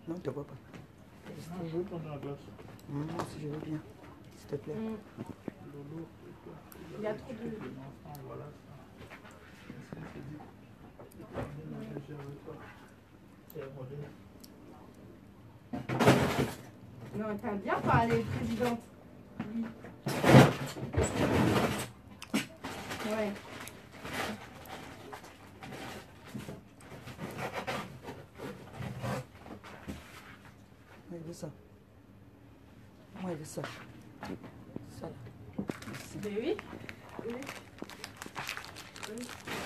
Non, on ne te voit pas. Non, je veux prendre la glace. Moi aussi, je veux bien. S'il te plaît. Lolo, Il y a trop de... l'enfant, voilà ça. Est-ce qu'elle se dit la légère avec toi? C'est modèle. Non, t'as bien parlé, présidente. Oui. Ouais. Moi, il veut ça. Moi, il veut ça. Ça, là. Merci. Mais oui. Oui. Oui.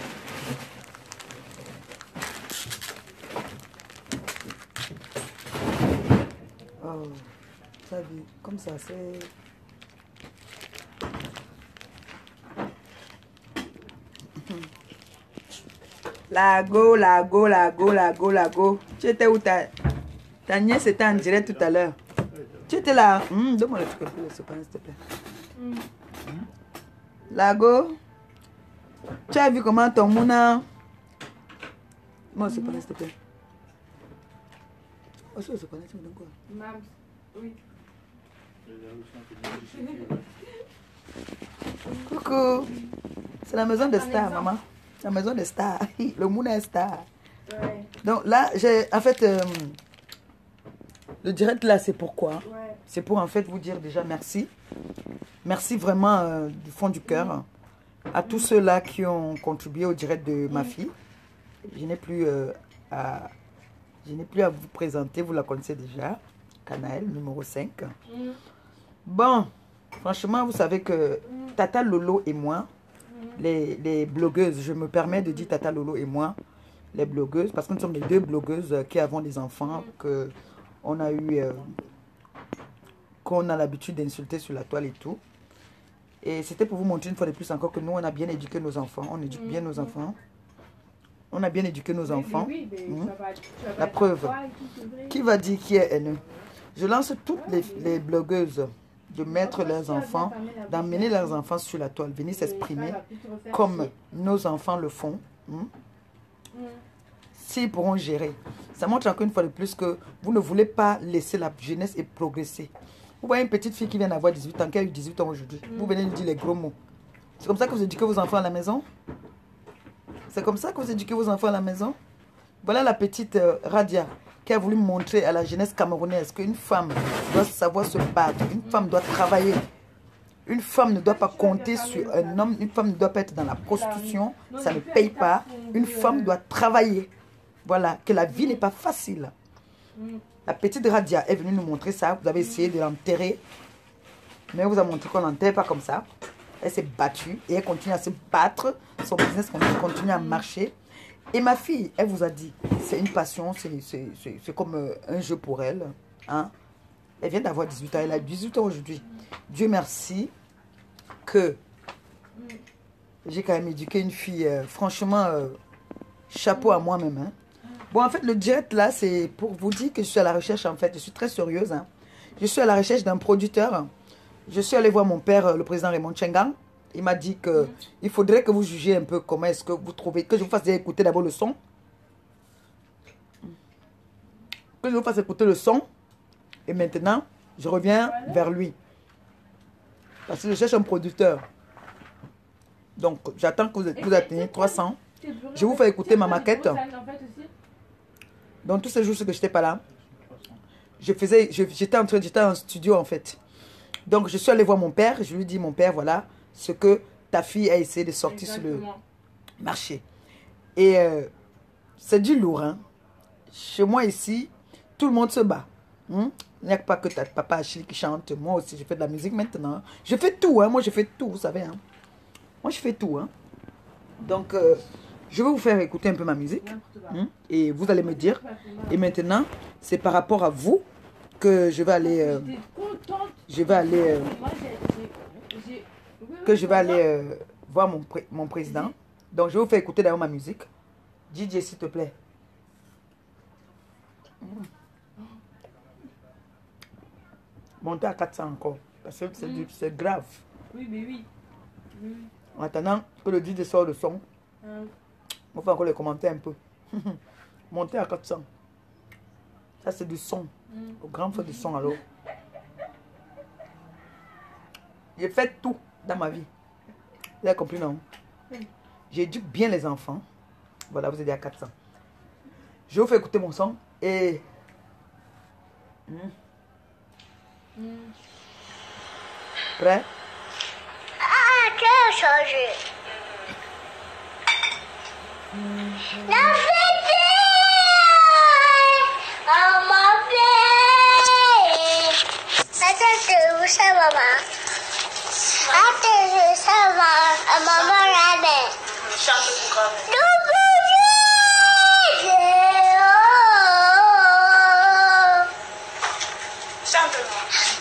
Oh, ça vu, comme ça, c'est... Lago, lago, lago, lago, lago. Tu étais où ta nièce était en direct tout à l'heure. Tu étais là. Donne-moi le truc un peu, s'il te plaît. Lago, tu as vu comment ton mouna... Moi, c'est pas s'il te plaît. Oh, ça, c'est pas tu me donnes quoi? Mams, oui. Coucou. C'est la maison des stars, maman. La maison des stars. Le mouna est star. Ouais. Donc là, j'ai... En fait, le direct là, c'est pourquoi? Ouais. C'est pour en fait vous dire déjà merci. Merci vraiment du fond du cœur à tous ceux-là qui ont contribué au direct de ma fille. Je n'ai plus à vous présenter, vous la connaissez déjà. Canaël, numéro 5. Bon, franchement, vous savez que Tata Lolo et moi, les blogueuses, je me permets de dire Tata Lolo et moi, les blogueuses, parce que nous sommes les deux blogueuses qui avons des enfants, qu'on a eu, qu'on a l'habitude d'insulter sur la toile et tout. Et c'était pour vous montrer une fois de plus encore que nous, on a bien éduqué nos enfants. On éduque bien nos enfants. On a bien éduqué nos enfants. La preuve. Qui va dire qui est haineux? Je lance toutes les blogueuses de mettre leurs enfants, d'emmener leurs enfants sur la toile, venir s'exprimer comme nos enfants le font. S'ils pourront gérer. Ça montre encore une fois de plus que vous ne voulez pas laisser la jeunesse et progresser. Vous voyez une petite fille qui vient d'avoir 18 ans, qui a eu 18 ans aujourd'hui. Vous venez lui dire les gros mots. C'est comme ça que vous éduquez vos enfants à la maison? C'est comme ça que vous éduquez vos enfants à la maison? Voilà la petite Radia qui a voulu montrer à la jeunesse camerounaise qu'une femme doit savoir se battre, une femme doit travailler. Une femme ne doit pas compter sur un homme, une femme ne doit pas être dans la prostitution, ça ne paye pas. Une femme doit travailler. Voilà, que la vie n'est pas facile. La petite Radia est venue nous montrer ça. Vous avez essayé de l'enterrer. Mais elle vous a montré qu'on n'enterre pas comme ça. Elle s'est battue et elle continue à se battre. Son business continue à marcher. Et ma fille, elle vous a dit, c'est une passion, c'est comme un jeu pour elle. Hein? Elle vient d'avoir 18 ans, elle a 18 ans aujourd'hui. Dieu merci que j'ai quand même éduqué une fille, franchement, chapeau à moi-même. Hein? Bon, en fait, le direct là, c'est pour vous dire que je suis à la recherche, en fait, je suis très sérieuse. Hein? Je suis à la recherche d'un producteur. Je suis allée voir mon père, le président Raymond Tchengang. Il m'a dit qu'il faudrait que vous jugiez un peu comment est-ce que vous trouvez, que je vous fasse écouter d'abord le son. Que je vous fasse écouter le son. Et maintenant, je reviens vers lui. Parce que je cherche un producteur. Donc, j'attends que vous atteigniez 300. Je vous fais écouter ma maquette. Donc, tous ces jours que je n'étais pas là, j'étais en studio en fait. Donc, je suis allée voir mon père. Je lui dis, mon père, voilà ce que ta fille a essayé de sortir sur le marché. Et c'est du lourd. Hein? Chez moi ici, tout le monde se bat. Il n'y a pas que ta papa Achille qui chante. Moi aussi, je fais de la musique maintenant. Je fais tout. Hein? Moi, je fais tout, vous savez. Hein? Moi, je fais tout. Hein? Donc, je vais vous faire écouter un peu ma musique. Et vous allez me dire. Et maintenant, c'est par rapport à vous que je vais aller... voir mon président. Donc, je vais vous faire écouter d'ailleurs ma musique. DJ, s'il te plaît. Montez à 400 encore. Parce que c'est grave. Oui, mais oui. En attendant que le DJ sort le son, on va encore les commenter un peu. Montez à 400. Ça, c'est du son. Au grand feu du son, alors. J'ai fait tout dans ma vie. Vous avez compris, non? J'éduque bien les enfants. Voilà, vous êtes à 400. Je vous fais écouter mon son et... Prêt? Ah, quel changer. La bébé! Oh, ma bébé! Attends, où ça, maman? Attends, ça, maman, la Chante pour grand-mère. Chante-moi.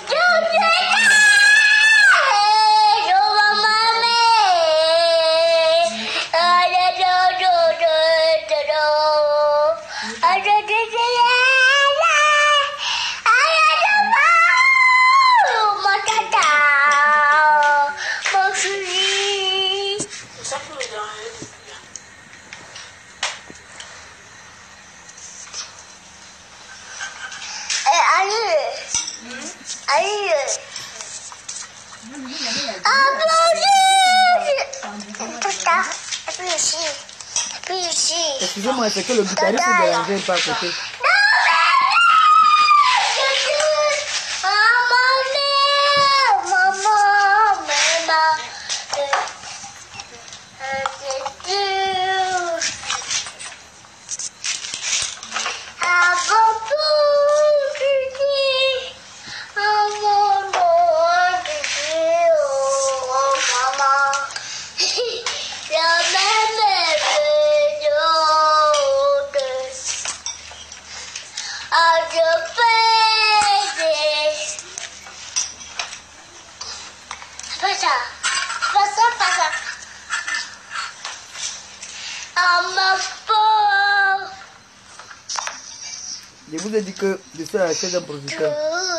Ça pour les gens. Excusez-moi, c'est que le guitariste est dérangé pas à côté. Je vous ai dit que je suis à la recherche d'un producteur.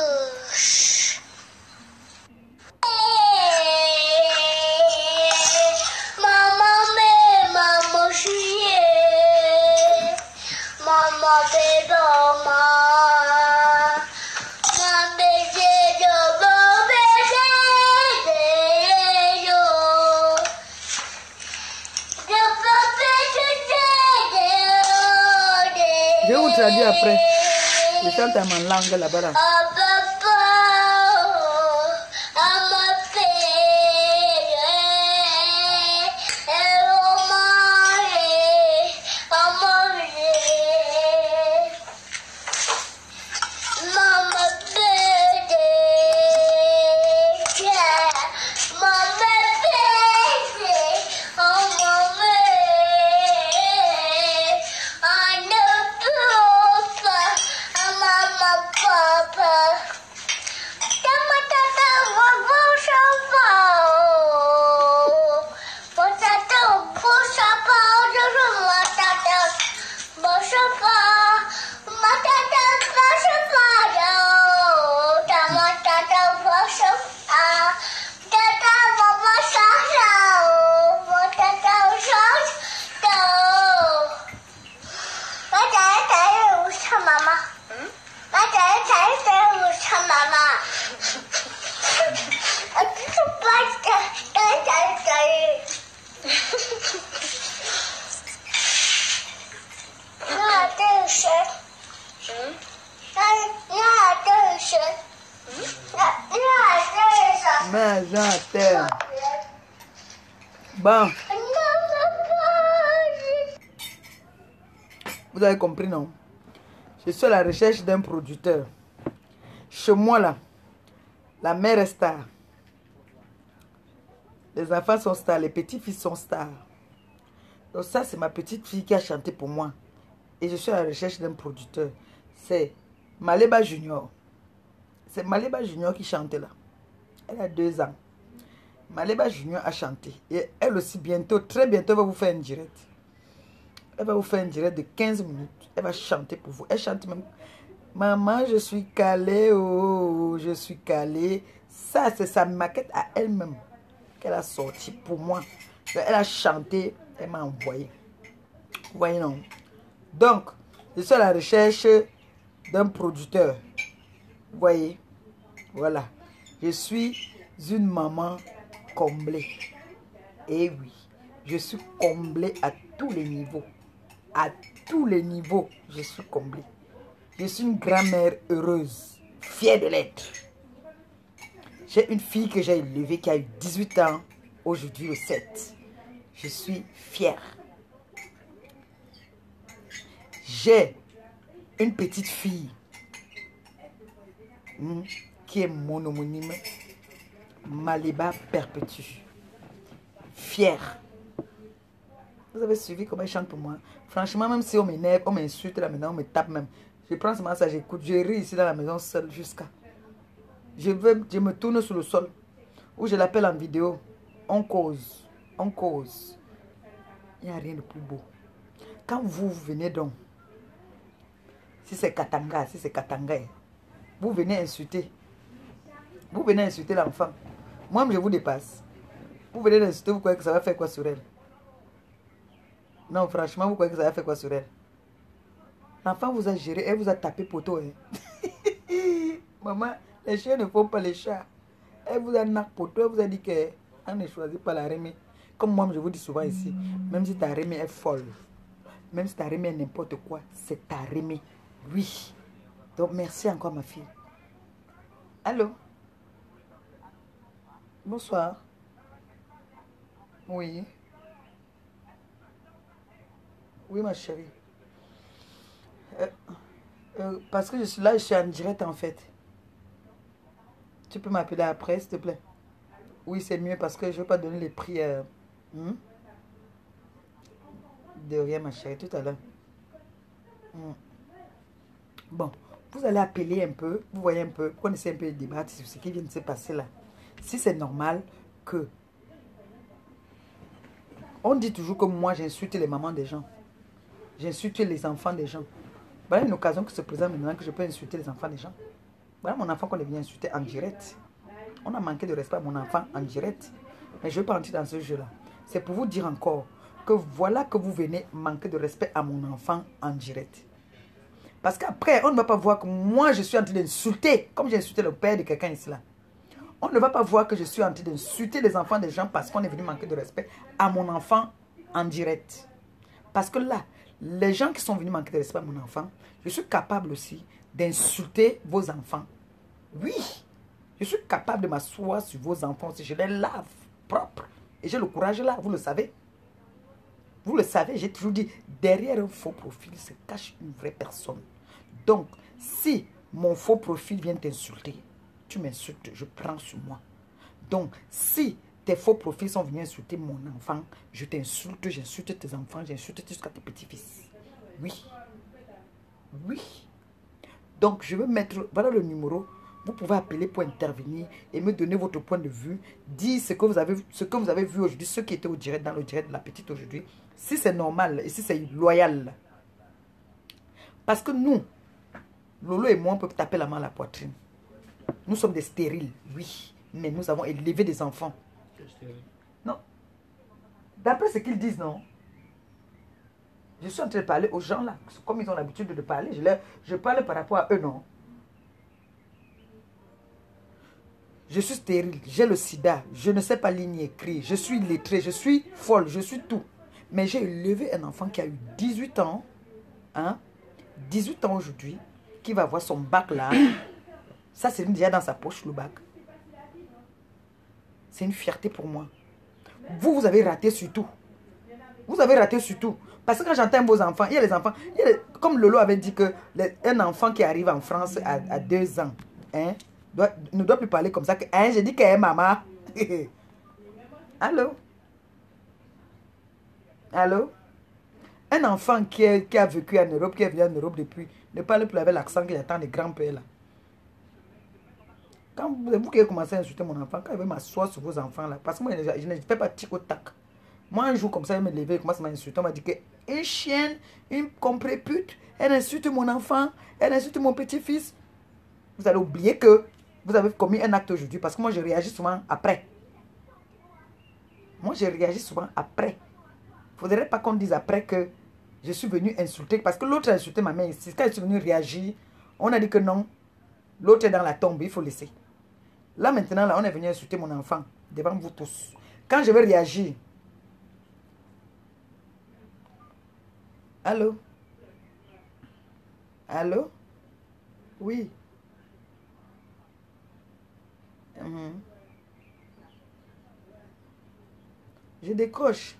Je vais vous traduire après. Je chante à ma langue là-bas. Là. Mais j'entends. Bon. Vous avez compris, non? Je suis à la recherche d'un producteur. Chez moi, là, la mère est star. Les enfants sont stars, les petits-fils sont stars. Donc ça, c'est ma petite fille qui a chanté pour moi. Et je suis à la recherche d'un producteur. C'est Maleba Junior. C'est Maleba Junior qui chantait là. Elle a 2 ans. Maleba Junior a chanté. Et elle aussi, bientôt, très bientôt, elle va vous faire une direct. Elle va vous faire une direct de 15 minutes. Elle va chanter pour vous. Elle chante même. Maman, je suis calée. Oh, je suis calée. Ça, c'est sa maquette à elle-même qu'elle a sorti pour moi. Elle a chanté. Elle m'a envoyé. Vous voyez, non? Donc, je suis à la recherche d'un producteur. Vous voyez? Voilà. Je suis une maman comblée. Et oui, je suis comblée à tous les niveaux. À tous les niveaux, je suis comblée. Je suis une grand-mère heureuse, fière de l'être. J'ai une fille que j'ai élevée qui a eu 18 ans, aujourd'hui le 7. Je suis fière. J'ai une petite fille qui est mon homonyme, Maliba Perpétue. Fière. Vous avez suivi comment elle chante pour moi? Franchement, même si on m'énerve, on m'insulte là maintenant, on me tape même. Je prends seulement ça, j'écoute. Je ris ici dans la maison seule jusqu'à... Je me tourne sur le sol. Ou je l'appelle en vidéo. On cause. On cause. Il n'y a rien de plus beau. Quand vous venez donc, si c'est Katanga, vous venez insulter. Vous venez insulter l'enfant. Moi, je vous dépasse. Vous venez l'insulter, vous croyez que ça va faire quoi sur elle? Non, franchement, vous croyez que ça va faire quoi sur elle? L'enfant vous a géré, elle vous a tapé poteau. Hein? Maman, les chiens ne font pas les chats. Elle vous a nappé poteau, elle vous a dit qu'elle ne choisit pas la Rémi. Comme moi, je vous dis souvent ici, même si ta Rémi est folle, même si ta Rémi est n'importe quoi, c'est ta Rémi. Oui. Donc, merci encore, ma fille. Allô? Bonsoir. Oui. Oui, ma chérie. Parce que je suis là, je suis en direct en fait. Tu peux m'appeler après, s'il te plaît? Oui, c'est mieux parce que je ne veux pas donner les prix. De rien, ma chérie, tout à l'heure. Bon, vous allez appeler un peu, vous voyez un peu, vous connaissez un peu le débat sur ce qui vient de se passer là. Si c'est normal que... On dit toujours que moi, j'insulte les mamans des gens. J'insulte les enfants des gens. Voilà une occasion qui se présente maintenant que je peux insulter les enfants des gens. Voilà mon enfant qu'on est venu insulter en direct. On a manqué de respect à mon enfant en direct. Mais je ne veux pas entrer dans ce jeu-là. C'est pour vous dire encore que voilà que vous venez manquer de respect à mon enfant en direct. Parce qu'après, on ne va pas voir que moi, je suis en train d'insulter, comme j'ai insulté le père de quelqu'un ici là. On ne va pas voir que je suis en train d'insulter les enfants des gens parce qu'on est venu manquer de respect à mon enfant en direct. Parce que là, les gens qui sont venus manquer de respect à mon enfant, je suis capable aussi d'insulter vos enfants. Oui, je suis capable de m'asseoir sur vos enfants si je les lave propres. Et j'ai le courage là, vous le savez. Vous le savez, j'ai toujours dit, derrière un faux profil se cache une vraie personne. Donc, si mon faux profil vient t'insulter, tu m'insultes, je prends sur moi. Donc, si tes faux profils sont venus insulter mon enfant, je t'insulte, j'insulte tes enfants, j'insulte jusqu'à tes petits-fils. Oui. Oui. Donc, je vais mettre, voilà le numéro. Vous pouvez appeler pour intervenir et me donner votre point de vue. Dire ce que vous avez vu aujourd'hui, ceux qui étaient au direct, dans le direct de la petite aujourd'hui. Si c'est normal et si c'est loyal. Parce que nous, Lolo et moi, on peut taper la main à la poitrine. Nous sommes des stériles, oui. Mais nous avons élevé des enfants. Non. D'après ce qu'ils disent, non. Je suis en train de parler aux gens là. Comme ils ont l'habitude de parler, je parle par rapport à eux, non. Je suis stérile, j'ai le sida, je ne sais pas lire écrire, je suis illettrée, je suis folle, je suis tout. Mais j'ai élevé un enfant qui a eu 18 ans, hein, 18 ans aujourd'hui, qui va avoir son bac là. Ça, c'est déjà dans sa poche, le bac. C'est une fierté pour moi. Vous avez raté sur tout. Vous avez raté sur tout. Parce que quand j'entends vos enfants, il y a les enfants, comme Lolo avait dit que un enfant qui arrive en France à 2 ans, hein, ne doit plus parler comme ça. Hein, j'ai dit qu'elle est maman. Allô? Allô? Un enfant qui a vécu en Europe, qui est venu en Europe depuis, ne parle plus avec l'accent qu'il attend des grands-pères là. Quand vous qui avez commencé à insulter mon enfant, quand il veut m'asseoir sur vos enfants là, parce que moi je ne fais pas tic au tac. Moi un jour comme ça, il me levé, il commence à m'insulter, on m'a dit que une chienne, une comprépute, elle insulte mon enfant, elle insulte mon petit-fils. Vous allez oublier que vous avez commis un acte aujourd'hui parce que moi je réagis souvent après. Moi je réagis souvent après. Il ne faudrait pas qu'on dise après que je suis venu insulter parce que l'autre a insulté ma mère ici. Quand je suis venu réagir, On a dit que non. L'autre est dans la tombe, il faut laisser. Là, maintenant, là, on est venu insulter mon enfant devant vous tous. Quand je vais réagir... Allô? Allô? Oui. Je décroche.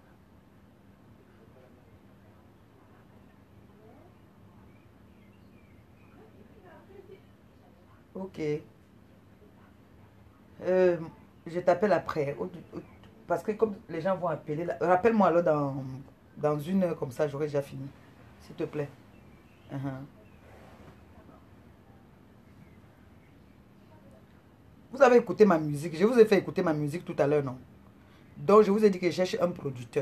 Ok. Je t'appelle après. Parce que comme les gens vont appeler, rappelle-moi alors dans une heure comme ça, j'aurai déjà fini. S'il te plaît. Vous avez écouté ma musique. Je vous ai fait écouter ma musique tout à l'heure, non? Donc, je vous ai dit que je cherche un producteur.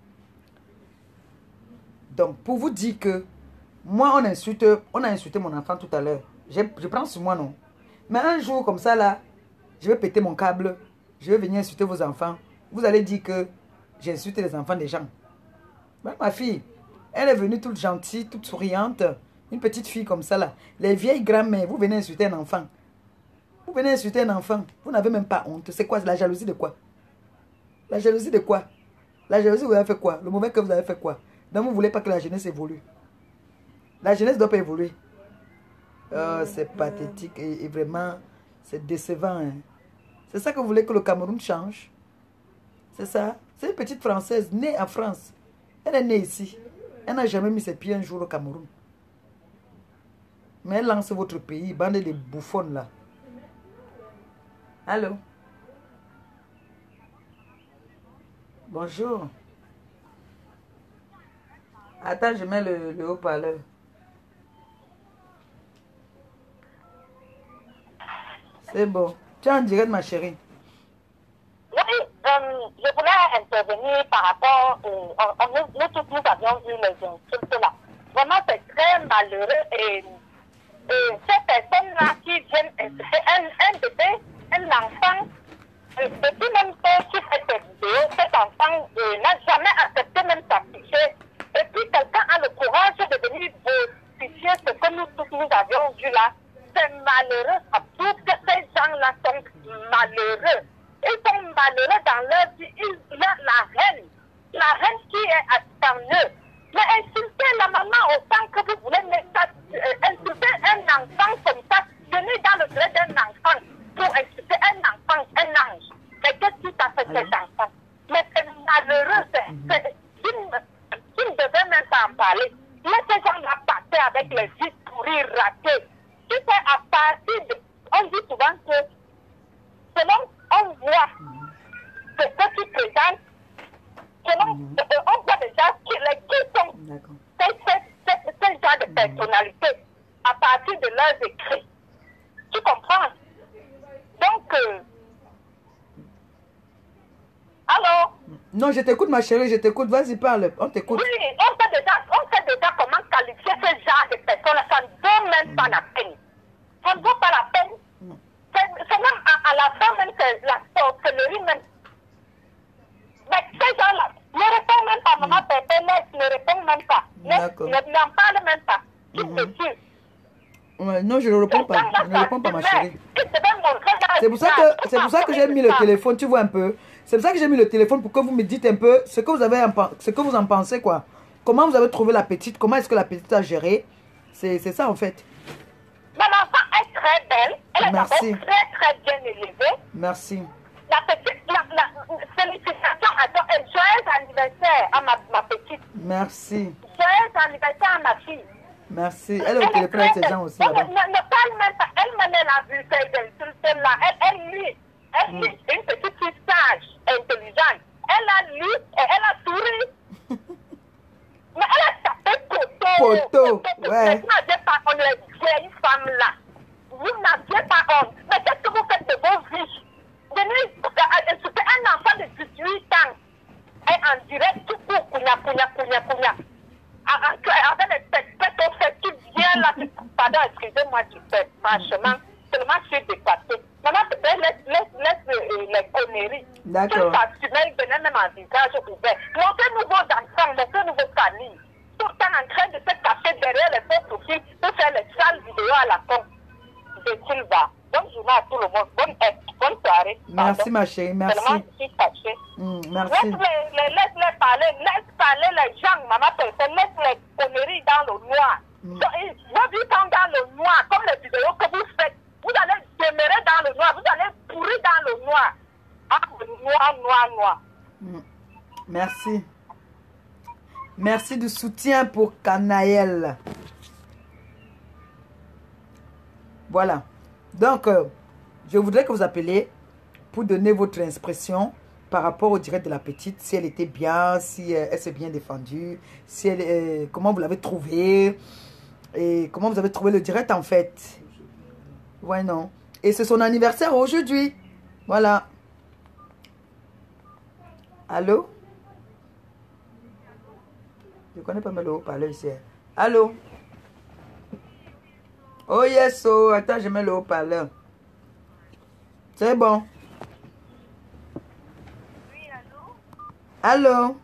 Donc, pour vous dire que moi, on a insulté mon enfant tout à l'heure. Je prends sur moi, non? Mais un jour comme ça, là, je vais péter mon câble. Je vais venir insulter vos enfants. Vous allez dire que j'ai insulté les enfants des gens. Ben, ma fille, elle est venue toute gentille, toute souriante. Une petite fille comme ça, là. Les vieilles grand-mères, vous venez insulter un enfant. Vous venez insulter un enfant. Vous n'avez même pas honte. C'est quoi? La jalousie de quoi? La jalousie de quoi? La jalousie, vous avez fait quoi? Le mauvais que vous avez fait quoi? Donc, vous ne voulez pas que la jeunesse évolue. La jeunesse ne doit pas évoluer. Oh, c'est pathétique et vraiment, c'est décevant. Hein. C'est ça que vous voulez que le Cameroun change? C'est ça? C'est une petite Française née en France. Elle est née ici. Elle n'a jamais mis ses pieds un jour au Cameroun. Mais elle lance votre pays, bande de bouffons là. Allô? Bonjour. Attends, je mets le haut-parleur. C'est bon. Tu es en direct, ma chérie. Oui, je voulais intervenir par rapport, nous tous nous avions vu les insultes là. Vraiment, c'est très malheureux et ces personnes-là qui viennent insulter un bébé, un enfant, depuis même sur cette vidéo, cet enfant n'a jamais accepté même s'afficher. Et puis quelqu'un a le courage de venir vérifier ce que nous tous nous avions vu là. C'est malheureux, surtout que ces gens-là sont malheureux. Ils sont malheureux dans leur vie. Il y a la reine qui est en eux. Mais insulter la maman autant que vous voulez, mais insulter un enfant comme ça, venir dans le gré d'un enfant pour insulter un enfant, un ange. Mais qu'est-ce qui t'a fait cet enfant? Mais c'est malheureux, tu ne devais même pas en parler. Mais ces gens-là partaient avec les vies pourries ratées. Tu sais, à partir de... On dit souvent que selon on voit ce que tu présentes, selon on voit déjà qui sont ces gens de personnalité à partir de leurs écrits. Tu comprends? Donc, allô? Non, je t'écoute, ma chérie, je t'écoute. Vas-y, parle. On t'écoute. Oui, on sait déjà comment qualifier ce genre de personnes. Ça ne vaut même pas la peine. Ça ne vaut pas la peine. C'est même à la fin, même, c'est la sorcellerie même. Mais ces gens-là ne répondent même pas. Maman, pépé, ne répondent même pas. N'en parlent même pas. Tu me dis. Ouais, non, je ne réponds pas. Je ne réponds pas, ma chérie. C'est pour ça que j'ai mis le téléphone, tu vois un peu. C'est pour ça que j'ai mis le téléphone pour que vous me dites un peu ce que vous en pensez, quoi. Comment vous avez trouvé la petite? Comment est-ce que la petite a géré? C'est ça, en fait. Mais l'enfant est très belle. Elle est Merci. très, très bien élevée. Merci. La petite, félicitations à toi et joyeux anniversaire à ma petite. Merci. Joyeux anniversaire à ma fille. Merci. Elle est au téléphone avec ces gens aussi là-bas. Ne parle même pas. Elle-même, elle a vu ces insultes-là. Elle lit. Elle lit. Une petite fille sage, intelligente. Elle a lu et elle a souri. Mais elle a tapé poteau. Ouais. Vous n'aviez pas honte, les vieilles femmes là. Vous n'aviez pas honte. Mais qu'est-ce que vous faites de vos vies? Venez insulter un enfant de 18 ans. Et en direct, tout court, counia. Avec les têtes, au fait, tu viens là, pardon, excusez-moi du fait, franchement, tellement je suis dépassée. Maman, laisse les conneries. D'accord. Tu venais même en visage ouvert. Montrez-nous vos enfants, montrez-nous vos familles. Tout en train de se cacher derrière les faux profils pour faire les sales vidéos à la con de Silva. Bonne journée à tout le monde. Bonne soirée. Merci, Pardon. ma chérie. Merci. Seulement, je suis fâchée. Merci. Laisse-les parler. Laisse parler les gens, maman personne. Laisse les conneries dans le noir. Donc, je vis quand dans le noir, comme les vidéos que vous faites. Vous allez demeurer dans le noir. Vous allez pourrir dans le noir. Ah, noir. Merci. Merci du soutien pour Canaël. Voilà. Donc, je voudrais que vous appeliez pour donner votre expression par rapport au direct de la petite. Si elle était bien, si elle s'est bien défendue, si elle, comment vous l'avez trouvé et comment vous avez trouvé le direct en fait. Ouais, non. Et c'est son anniversaire aujourd'hui. Voilà. Allô? Je connais pas mal le haut-parleur ici. Allô? Oh yes, oh. Attends, je mets le haut-parleur. C'est bon. Oui, Allô? allô?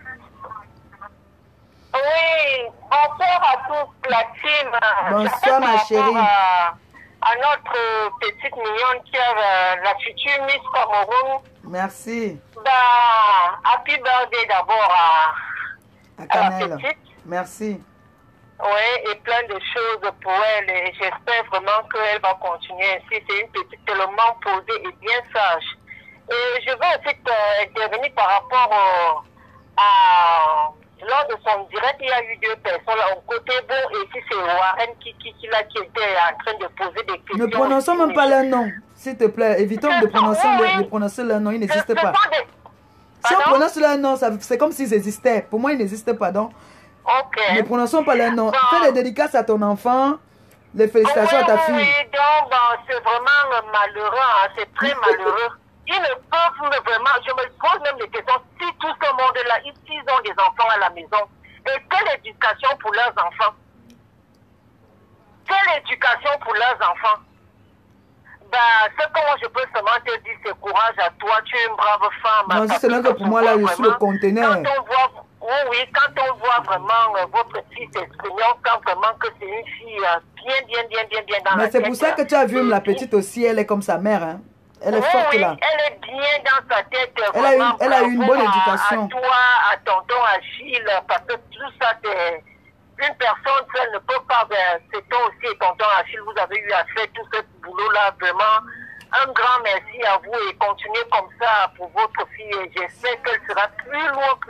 Oui, bonsoir à tous, la team. Bonsoir, ma chérie. À notre petite mignonne qui est la future Miss Cameroun. Merci. Bah, happy birthday d'abord À à la Canaël. petite. Merci. Oui, et plein de choses pour elle. Et j'espère vraiment qu'elle va continuer ainsi. C'est une petite tellement posée et bien sage. Et je veux aussi intervenir par rapport à... Lors de son direct, il y a eu deux personnes. Un côté bon, et ici c'est Warren qui était en train de poser des questions. Ne prononçons même pas leur nom. S'il te plaît, évitons de prononcer leur nom. Ils n'existent pas. Si on prononce leur nom, c'est comme s'ils existaient. Pour moi, ils n'existent pas. Donc, ne prononçons pas leur nom. Fais des dédicaces à ton enfant. Les félicitations à ta fille. Oui, donc c'est vraiment malheureux. Hein, c'est très malheureux. Ils ne peuvent vraiment, je me pose même des questions, si tout ce monde-là, ils ont des enfants à la maison, et quelle éducation pour leurs enfants? Quelle éducation pour leurs enfants? Bah, ce que moi je peux seulement te dire, c'est courage à toi, tu es une brave femme. Non, si c'est que pour moi, là, je suis le conteneur. Quand on voit vraiment votre fille s'exprimer, quand vraiment que c'est une fille bien dans la tête. Mais c'est pour ça que tu as vu la petite aussi, elle est comme sa mère, hein. Elle est forte là. Elle est bien dans sa tête. Elle a eu une bonne éducation. À toi, à tonton Achille, parce que tout ça, c'est une personne seule ne peut pas. C'est toi aussi et tonton Achille, vous avez eu à faire tout ce boulot-là. Vraiment, un grand merci à vous et continuez comme ça pour votre fille. Et j'espère qu'elle sera plus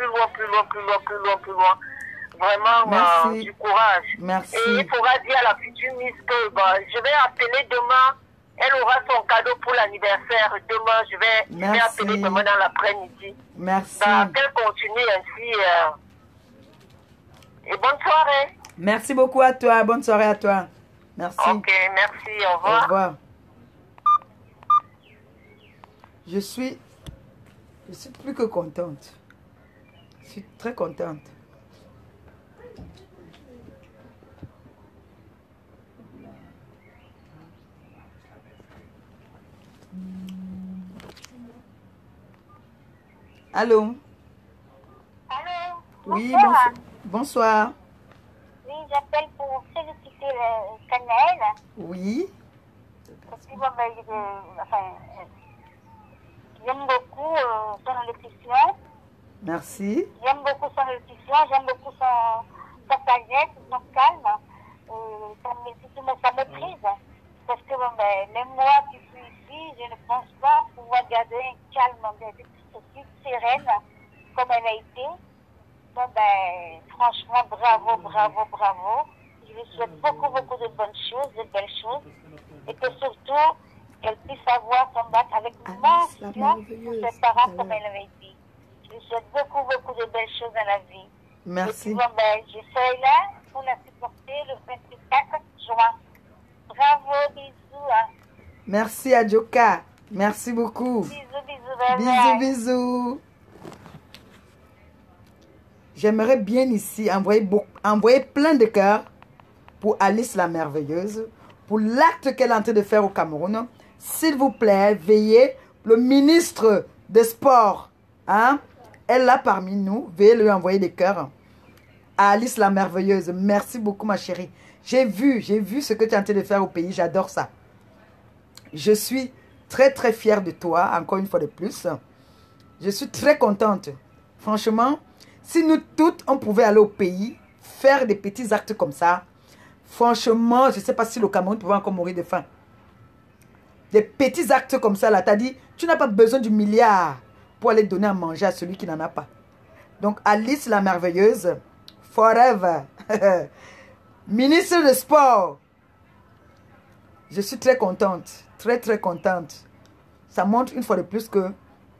loin. Vraiment, du courage. Merci. Et il faudra dire à la future Miss que je vais appeler demain. Elle aura son cadeau pour l'anniversaire. Demain, je vais appeler demain dans l'après-midi. Merci. Qu'elle continue ainsi. Et bonne soirée. Merci beaucoup à toi. Bonne soirée à toi. Merci. Ok, merci. Au revoir. Au revoir. Je suis plus que contente. Je suis très contente. Allô? Allô? Oui, Bonsoir. bonsoir. Oui, j'appelle pour féliciter le Canaël. Oui. Parce que j'aime beaucoup son élocution. Merci. J'aime beaucoup son élocution, j'aime beaucoup sa sagesse, son calme. Ça méprise. Parce que même moi qui suis ici, je ne pense pas pouvoir garder un calme, d'être aussi sereine comme elle a été. Bon, franchement, bravo. Je lui souhaite beaucoup de bonnes choses, de belles choses. Et que surtout, qu'elle puisse avoir son bac avec mention pour ses parents comme elle avait dit. Je lui souhaite beaucoup de belles choses dans la vie. Merci. Et puis, je serai là pour la supporter le 24 juin. Bravo, bisous. Hein. Merci Adjoka. Merci beaucoup. Bisous. Bisous. J'aimerais bien ici envoyer plein de cœurs pour Alice la merveilleuse, pour l'acte qu'elle est en train de faire au Cameroun. S'il vous plaît, veillez, le ministre des Sports, hein, elle est là parmi nous, veuillez lui envoyer des cœurs. Alice la merveilleuse. Merci beaucoup, ma chérie. J'ai vu ce que tu es en train de faire au pays. J'adore ça. Je suis très, très fière de toi, encore une fois de plus. Je suis très contente. Franchement, si nous toutes, on pouvait aller au pays, faire des petits actes comme ça, franchement, je ne sais pas si le Cameroun pouvait encore mourir de faim. Des petits actes comme ça, là, tu as dit, tu n'as pas besoin du milliard pour aller donner à manger à celui qui n'en a pas. Donc, Alice la merveilleuse, forever, ministre de sport. Je suis très contente, très, très contente. Ça montre une fois de plus que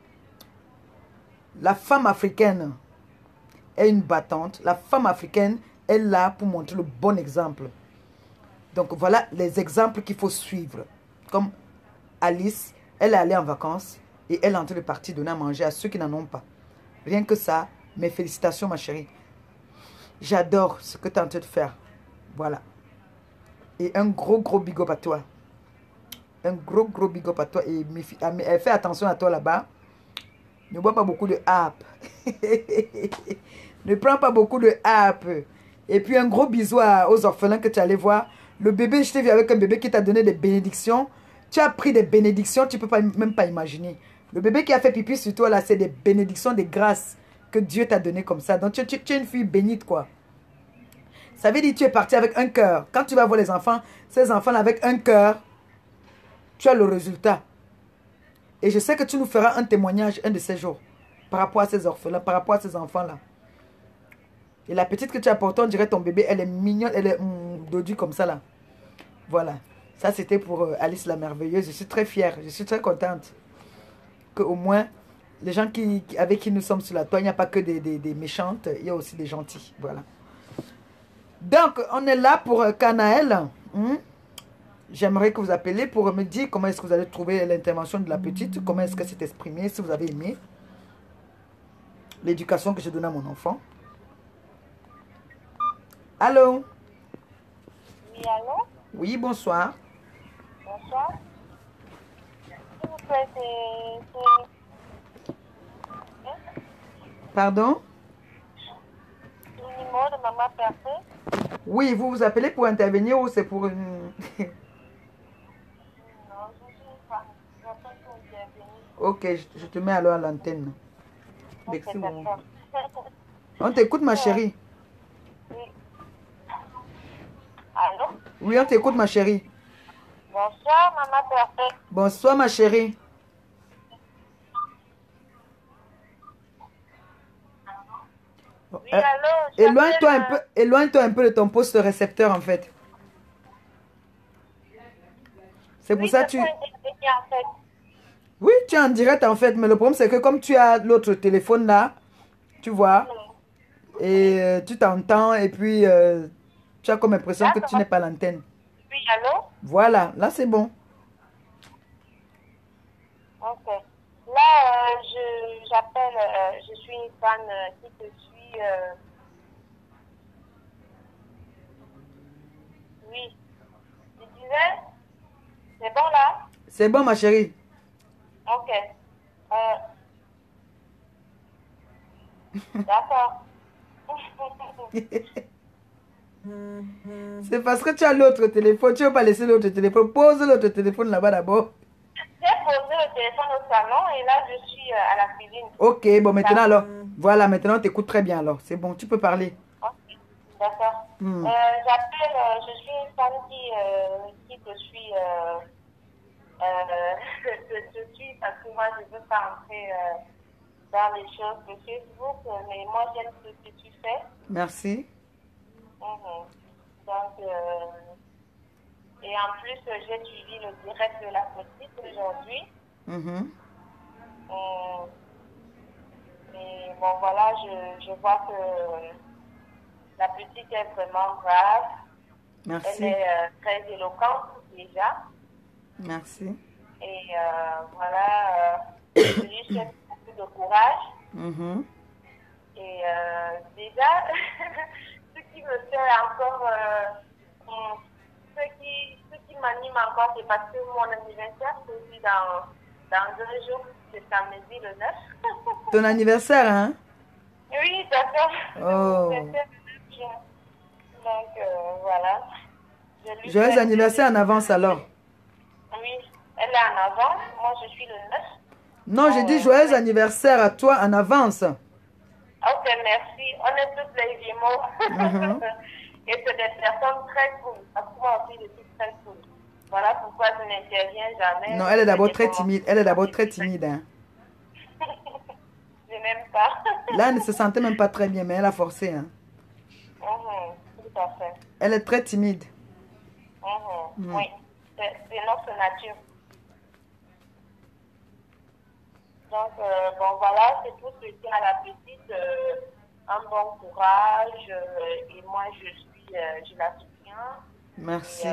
la femme africaine est une battante. La femme africaine est là pour montrer le bon exemple. Donc, voilà les exemples qu'il faut suivre. Comme Alice, elle est allée en vacances et elle est en train de partir donner à manger à ceux qui n'en ont pas. Rien que ça, mes félicitations, ma chérie. J'adore ce que tu es en train de faire. Voilà. Et un gros, gros big up à toi. Un gros, gros big up à toi. Et fais attention à toi là-bas. Ne bois pas beaucoup de app. Ne prends pas beaucoup de app. Et puis un gros bisou aux orphelins que tu allais voir. Le bébé, je t'ai vu avec un bébé qui t'a donné des bénédictions. Tu as pris des bénédictions, tu ne peux même pas imaginer. Le bébé qui a fait pipi sur toi, là, c'est des bénédictions, des grâces que Dieu t'a donné comme ça. Donc, tu es une fille bénite, quoi. Ça veut dire que tu es parti avec un cœur. Quand tu vas voir les enfants, ces enfants-là, avec un cœur, tu as le résultat. Et je sais que tu nous feras un témoignage un de ces jours par rapport à ces orphelins, par rapport à ces enfants-là. Et la petite que tu as portée, on dirait ton bébé, elle est mignonne, elle est dodue comme ça, là. Voilà. Ça, c'était pour Alice la merveilleuse. Je suis très fière, je suis très contente qu'au moins, les gens avec qui nous sommes sur la toile, il n'y a pas que des méchantes, il y a aussi des gentils. Voilà. Donc, on est là pour Canaël. J'aimerais que vous appeliez pour me dire comment est-ce que vous allez trouver l'intervention de la petite, comment est-ce qu'elle s'est exprimée, si vous avez aimé l'éducation que j'ai donnée à mon enfant. Allô? Oui, allô? Oui, bonsoir. Bonsoir. S'il vous plaît, Pardon? c'est le numéro de maman Perfet? Oui, vous vous appelez pour intervenir ou c'est pour une... Non, je suis une femme. J'appelle pour intervenir. Ok, je te mets alors à l'antenne. Ok, d'accord. On t'écoute, ma chérie. Oui. Allô? Oui, on t'écoute, ma chérie. Bonsoir, maman Perfet. Bonsoir, ma chérie. Oui, allô? Éloigne-toi un peu de ton poste récepteur, en fait. C'est pour ça que tu... En fait. Oui, tu es en direct, en fait. Mais le problème, c'est que comme tu as l'autre téléphone là, tu vois, et tu t'entends, et puis tu as comme impression que tu n'es pas à l'antenne. Oui, allô? Voilà, là, c'est bon. Ok. Là, j'appelle, je suis une fan qui te suit. Oui. Tu disais? C'est bon là? C'est bon, ma chérie. Ok. D'accord. C'est parce que tu as l'autre téléphone. Tu ne veux pas laisser l'autre téléphone. Pose l'autre téléphone là-bas d'abord. J'ai posé le téléphone au salon et là, je suis à la cuisine. Ok, bon, maintenant alors. Voilà, maintenant on t'écoute très bien alors. C'est bon, tu peux parler. Ok. D'accord. J'appelle, je suis une femme qui te suit. Je suis parce que moi, je ne veux pas entrer dans les choses de Facebook, mais moi, j'aime ce que tu fais. Merci. Donc, et en plus, j'ai suivi le direct de la petite aujourd'hui. Et bon, voilà, je vois que la petite est vraiment grave. Merci. Elle est très éloquente déjà. Merci. Et voilà, je lui souhaite beaucoup de courage. Et déjà, ce qui me fait encore, ce qui m'anime encore, c'est parce que mon anniversaire, c'est aussi dans 2 jours, c'est samedi le 9. Ton anniversaire, hein? Oui, d'accord. Oh. Donc, voilà. Je lui Joyeux souhaite- anniversaire en avance alors. Oui, elle est en avance. Moi, je suis le 9. Non, j'ai dit joyeux anniversaire à toi en avance. Ok, merci. On est tous les Gémeaux. Et c'est des personnes très cool. Parce que moi aussi, je suis très cool. Voilà pourquoi je n'interviens jamais. Non, elle est d'abord Je très commence- timide. Elle est d'abord très timide. Hein. Je n'aime pas. Là, elle ne se sentait même pas très bien, mais elle a forcé. Hein. Tout à fait. Elle est très timide. Oui, c'est notre nature. Donc, bon, voilà, c'est tout ce qui à la petite. Un bon courage. Et moi, je la soutiens. Merci.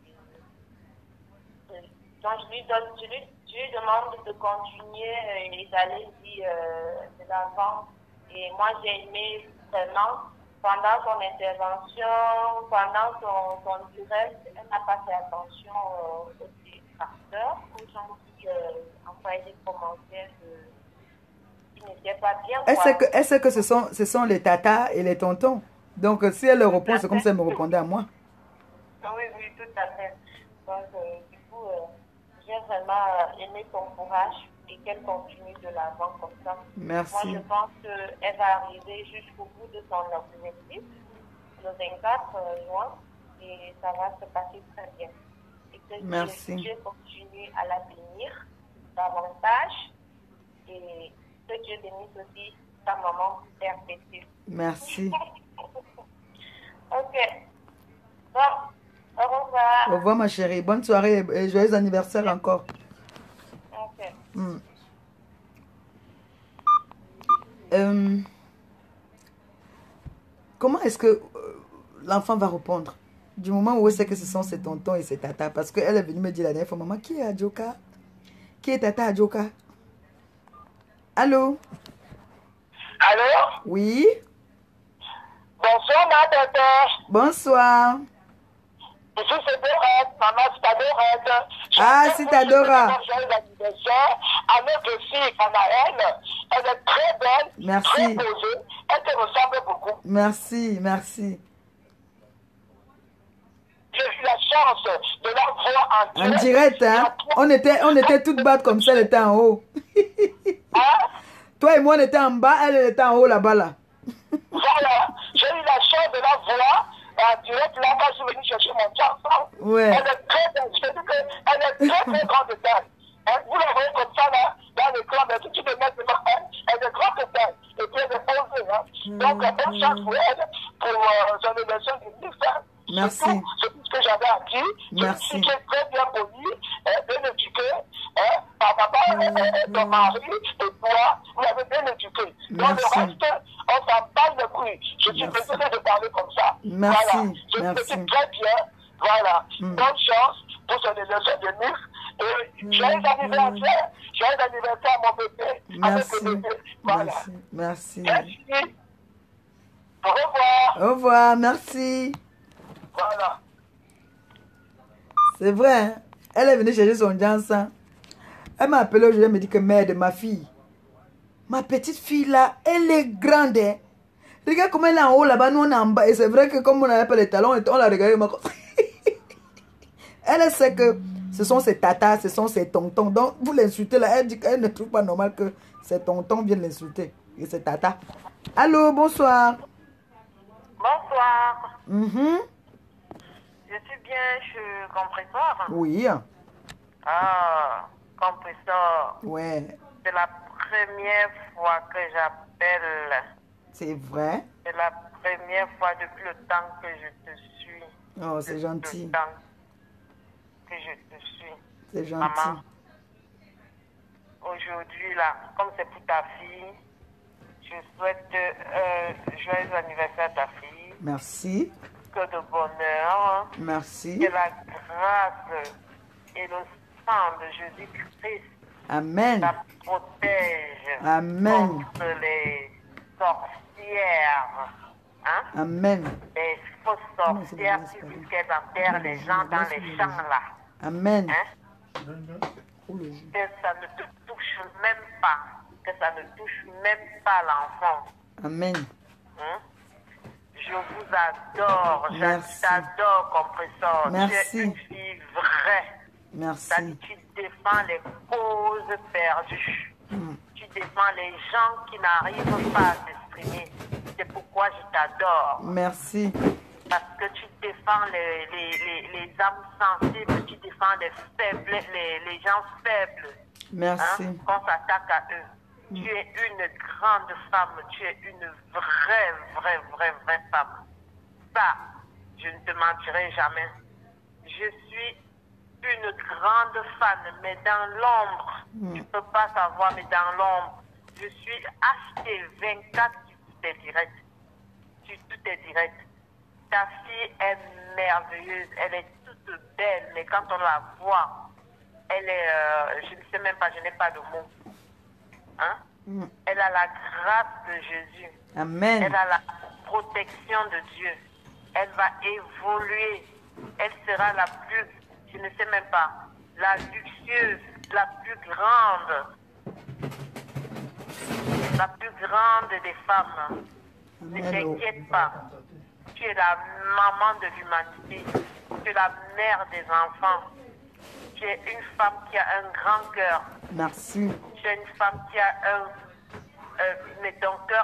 Donc, je lui demande de continuer et d'aller de l'avant. Et moi, j'ai aimé vraiment, pendant son intervention, pendant son direct, elle n'a pas fait attention aux détracteurs, aux gens qui envoyaient des commentaires qui n'étaient pas bien. Elle sait que ce sont les tatas et les tontons. Donc, si elle leur répond, c'est comme si elle me répondait à moi. Oui, tout à fait. Donc, du coup, j'ai vraiment aimé ton courage et qu'elle continue de l'avant comme ça. Merci. Moi, je pense qu'elle va arriver jusqu'au bout de son objectif, le 24 juin, et ça va se passer très bien. Et que Merci. Dieu continue à la bénir davantage et que Dieu bénisse aussi ta maman perpétue. Merci. Ok. Bon. Au revoir. Au revoir, ma chérie. Bonne soirée et joyeux anniversaire encore. Ok. Comment est-ce que l'enfant va répondre du moment où elle sait que ce sont ses tontons et ses tatas? Parce qu'elle est venue me dire la dernière fois, maman, qui est Adjoka? Qui est tata Adjoka? Allô? Allô? Oui? Bonsoir, ma tante. Bonsoir. Ici, c'est Dorette. Maman, c'est ta Dorette. Ah, c'est ta Dora. Joyeux anniversaire à notre fille, Anaëlle. Elle est très belle, Merci. très posée. Elle te ressemble beaucoup. Merci, merci. J'ai eu la chance de la voir En direct, hein? On était toutes battes comme ça, elle était en haut. Hein? Toi et moi, on était en bas, elle était en haut là-bas, là. Voilà, j'ai eu la chance de la voir en direct là quand je suis venu chercher mon enfant. Ouais. Elle est très belle, je te dis qu'elle est très très grande de taille. Hein, vous la voyez comme ça là, dans l'écran, mais si tu te mets devant elle, elle est grande de taille. Et puis elle est posée. Hein. Donc, bonne chance pour elle, pour son élection du ministre. Hein. Merci. C'est tout ce que j'avais à dire. Merci. Je suis très bien polie, bien éduquée. Hein, par papa, ton mari et toi, vous l'avez bien éduquée. Donc Merci. le reste, on s'en parle de bruit. Je suis Merci. désolée de parler comme ça. Merci. Voilà. Je Merci. me très bien. Voilà. Bonne chance pour son élection de ministre. Et joyeux anniversaire. Joyeux anniversaire à mon bébé. Merci. Avec le bébé. Voilà. Merci. Merci. Merci. Au revoir. Au revoir, merci. Voilà. C'est vrai, hein? Elle est venue chercher son Jansan. Elle m'a appelé aujourd'hui, elle me dit que mère de ma fille. Ma petite fille là, elle est grande. Hein? Regarde comment elle est en haut là-bas, nous on est en bas. Et c'est vrai que comme on n'avait pas les talons, on l'a regardé. Elle sait que ce sont ses tatas, ce sont ses tontons. Donc vous l'insultez là, elle dit qu'elle ne trouve pas normal que ses tontons viennent l'insulter. Et ses tatas. Allô, bonsoir. Bonsoir. Je suis bien chez Compresseur. Oui. Ah, Compresseur. Ouais, C'est la première fois que j'appelle. c'est vrai. C'est la première fois depuis le temps que je te suis. Oh, c'est Depuis gentil. le temps que je te suis. C'est gentil. Maman, aujourd'hui, là, comme c'est pour ta fille, je souhaite joyeux anniversaire à ta fille. Merci. Que de bonheur. Merci. Que la grâce et le sang de Jésus-Christ Amen. la protège Amen. contre les sorcières. Hein? Amen. Les fausses sorcières qui risquent d'enterrer les gens dans les champs là. Amen. Hein? Que ça ne te touche même pas. Que ça ne touche même pas l'enfant. Amen. Hein? Je vous adore. Merci. Je t'adore, compresseur. Merci. Tu es une fille vraie. Merci. Tu défends les causes perdues. Tu défends les gens qui n'arrivent pas à s'exprimer. C'est pourquoi je t'adore. Merci. Parce que tu défends les âmes sensibles, tu défends les faibles, les gens faibles. Merci. Hein, qu'on s'attaque à eux. Tu es une grande femme, tu es une vraie femme. Ça, je ne te mentirai jamais. Je suis une grande fan, mais dans l'ombre, tu ne peux pas savoir, mais dans l'ombre, je suis HT24, tout est direct. Tout est direct. Ta fille est merveilleuse, elle est toute belle, mais quand on la voit, elle est, je ne sais même pas, je n'ai pas de mots. Hein? Elle a la grâce de Jésus. Amen. Elle a la protection de Dieu. Elle va évoluer. Elle sera la plus, je ne sais même pas, la luxueuse, la plus grande des femmes. Ne t'inquiète pas. Tu es la maman de l'humanité. Tu es la mère des enfants. Tu es une femme qui a un grand cœur. Merci. Tu es une femme qui a mais ton cœur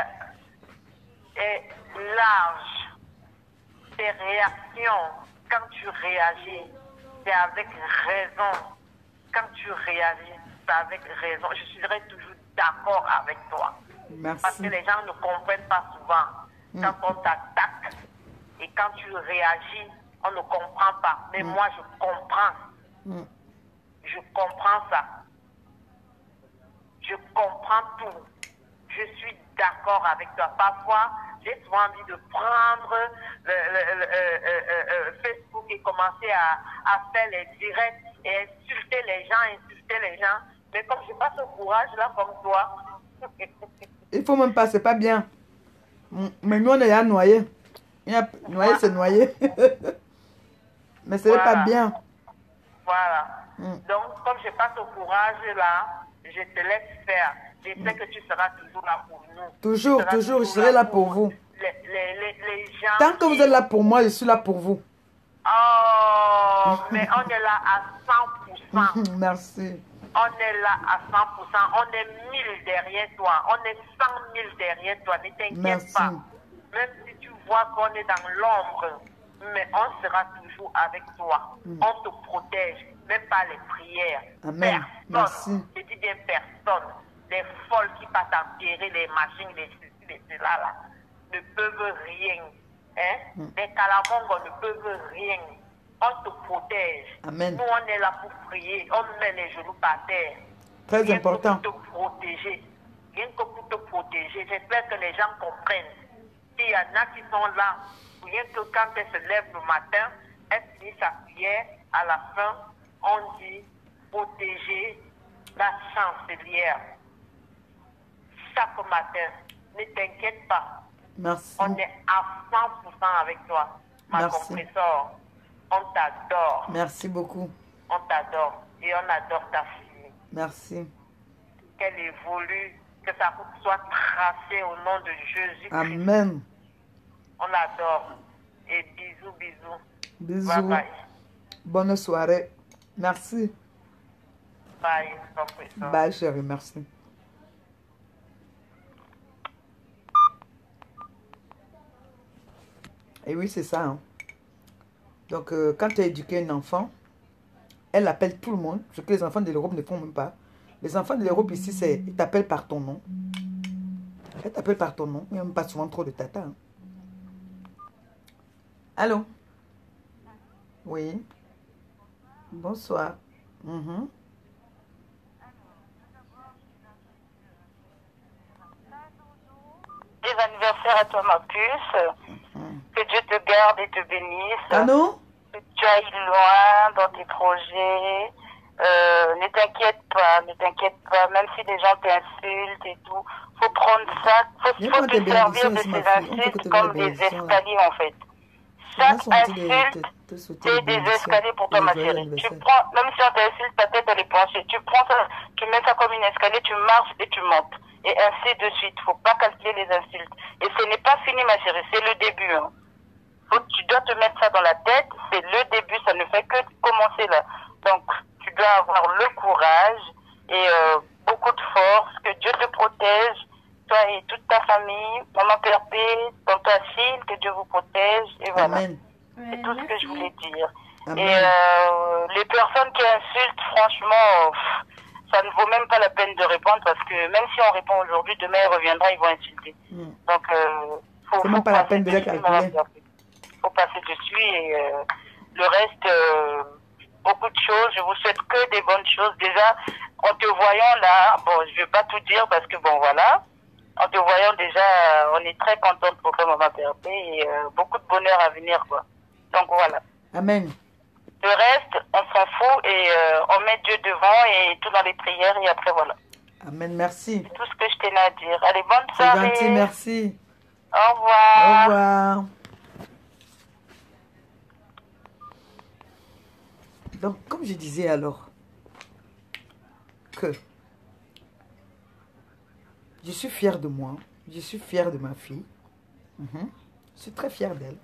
est large. Tes réactions, quand tu réagis, c'est avec raison. Quand tu réagis, c'est avec raison. Je serai toujours d'accord avec toi. Merci. Parce que les gens ne comprennent pas souvent. Quand on t'attaque et quand tu réagis, on ne comprend pas. Mais moi, je comprends. Je comprends ça. Je comprends tout. Je suis d'accord avec toi. Parfois, j'ai souvent envie de prendre Facebook et commencer à faire les directs et insulter les gens. Mais comme je n'ai pas ce courage-là comme toi. Il faut même pas, c'est pas bien. Mais nous, on est là noyé. Noyé, c'est noyé. Mais ce n'est pas bien. Voilà. Donc, comme je n'ai pas ce courage-là, je te laisse faire. Je sais que tu seras toujours là pour nous. Toujours, je serai là pour vous. Les gens Tant que vous êtes là pour moi, je suis là pour vous. Oh, mais on est là à 100%. Merci. On est là à 100%. On est 1000 derrière toi. On est 100 000 derrière toi. Ne t'inquiète pas. Même si tu vois qu'on est dans l'ombre, mais on sera toujours avec toi. On te protège, même par les prières. Amen. Personne, je dis bien personne, les folles qui partent enterrer les machines, les ceci, les cela, là, ne peuvent rien. Hein? Les calamongos ne peuvent rien. On te protège. Amen. Nous, on est là pour prier. On met les genoux par terre. Très rien important. Que pour te protéger. Rien que pour te protéger. J'espère que les gens comprennent. Il y en a qui sont là, rien que quand elle se lève le matin, elle finit sa prière, à la fin, on dit protéger la chancelière. Chaque matin, ne t'inquiète pas. Merci. On est à 100% avec toi, ma compresseur. On t'adore. Merci beaucoup. On t'adore et on adore ta fille. Merci. Qu'elle évolue, que sa route soit tracée au nom de Jésus-Christ. Amen. On adore. Et bisous. Bisous. Bye bye. Bonne soirée. Merci. Bye, compresseur. Bye, chérie. Merci. Et oui, c'est ça. Hein. Donc, quand tu as éduqué un enfant, elle appelle tout le monde, ce que les enfants de l'Europe ne font même pas. Les enfants de l'Europe ici, ils t'appellent par ton nom. Elle t'appelle par ton nom. Il n'y a même pas souvent trop de tata. Hein. Allô? Oui. Bonsoir. Des anniversaires à toi, ma puce. Que Dieu te garde et te bénisse. Allô? Que tu ailles loin dans tes projets. Ne t'inquiète pas, même si des gens t'insultent et tout, faut prendre ça, faut te servir de ces insultes comme des escaliers en fait. Chaque insulte, c'est des escaliers pour toi ma chérie. Tu prends, même si on t'insulte, ta tête elle est penchée, tu prends ça, tu mets ça comme une escalier, tu marches et tu montes. et ainsi de suite. Faut pas calculer les insultes. Et ce n'est pas fini, ma chérie, c'est le début. Hein. Tu dois te mettre ça dans la tête, c'est le début, ça ne fait que commencer là. Donc, tu dois avoir le courage et beaucoup de force, que Dieu te protège, toi et toute ta famille, maman Perpé, tonton Achille, que Dieu vous protège, et voilà. Amen. C'est tout ce que je voulais dire. Amen. Et les personnes qui insultent, franchement, ça ne vaut même pas la peine de répondre parce que même si on répond aujourd'hui, demain il reviendra, ils vont insulter. Donc, c'est même pas la peine de les calculer. Faut passer dessus et le reste, beaucoup de choses. Je vous souhaite que des bonnes choses. Déjà, en te voyant là, bon, je vais pas tout dire parce que bon, voilà. En te voyant déjà, on est très contente pour toi, maman Perpé, et beaucoup de bonheur à venir, quoi. Donc voilà. Amen. Le reste, on s'en fout et on met Dieu devant et tout dans les prières et après voilà. Amen, merci. C'est tout ce que je tenais à dire. Allez, bonne C'est soirée. gentil, merci. Au revoir. Au revoir. Donc, comme je disais alors, que je suis fière de moi, je suis fière de ma fille, je suis très fière d'elle.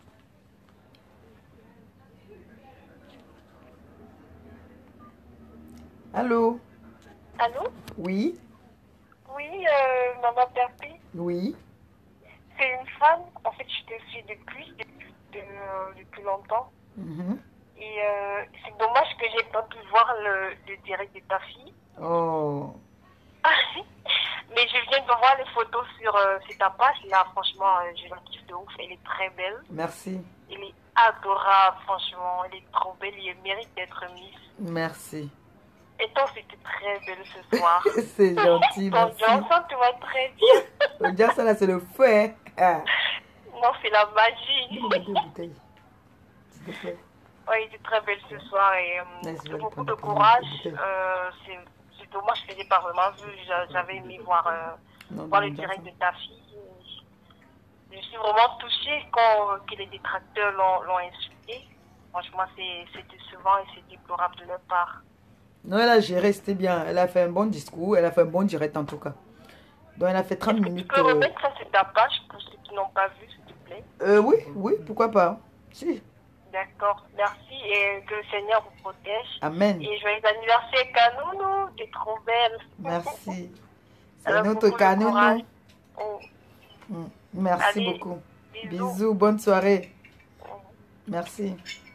Allô? Allô? Oui? Oui, maman Perpé. Oui? C'est une femme. En fait, je te suis depuis longtemps. Et c'est dommage que j'ai pas pu voir le direct de ta fille. Oh. Mais je viens de voir les photos sur ta page. Là, franchement, je la kiffe de ouf. Elle est très belle. Merci. Elle est adorable, franchement. Elle est trop belle. Elle mérite d'être Miss. Merci. Et toi, c'était très belle ce soir. C'est gentil, Ton merci. Johnson, tu vas très bien. Le Johnson, là, c'est le feu, hein? Ah. Non, c'est la magie. Donne-moi 2 bouteilles, s'il te plaît. Oui, il était très belle ce soir et je vais beaucoup prendre de une courage. bouteille. C'est dommage que je n'ai pas vraiment vu. J'avais aimé voir le direct de ta fille. Je suis vraiment touchée que les détracteurs l'ont insulté. Franchement, c'est décevant et c'est déplorable de leur part. Non, elle a géré, c'était bien. Elle a fait un bon discours, elle a fait un bon direct en tout cas. Donc elle a fait 30 minutes. Tu peux remettre ça sur ta page pour ceux qui n'ont pas vu, s'il te plaît? Oui, pourquoi pas. Si. D'accord, merci et que le Seigneur vous protège. Amen. Et joyeux anniversaire, Kanounou, t'es trop belle. Merci. C'est Alors, notre beaucoup de courage. Kanounou. Oh. Merci Allez, beaucoup. bisous. Bisous, bonne soirée. Merci.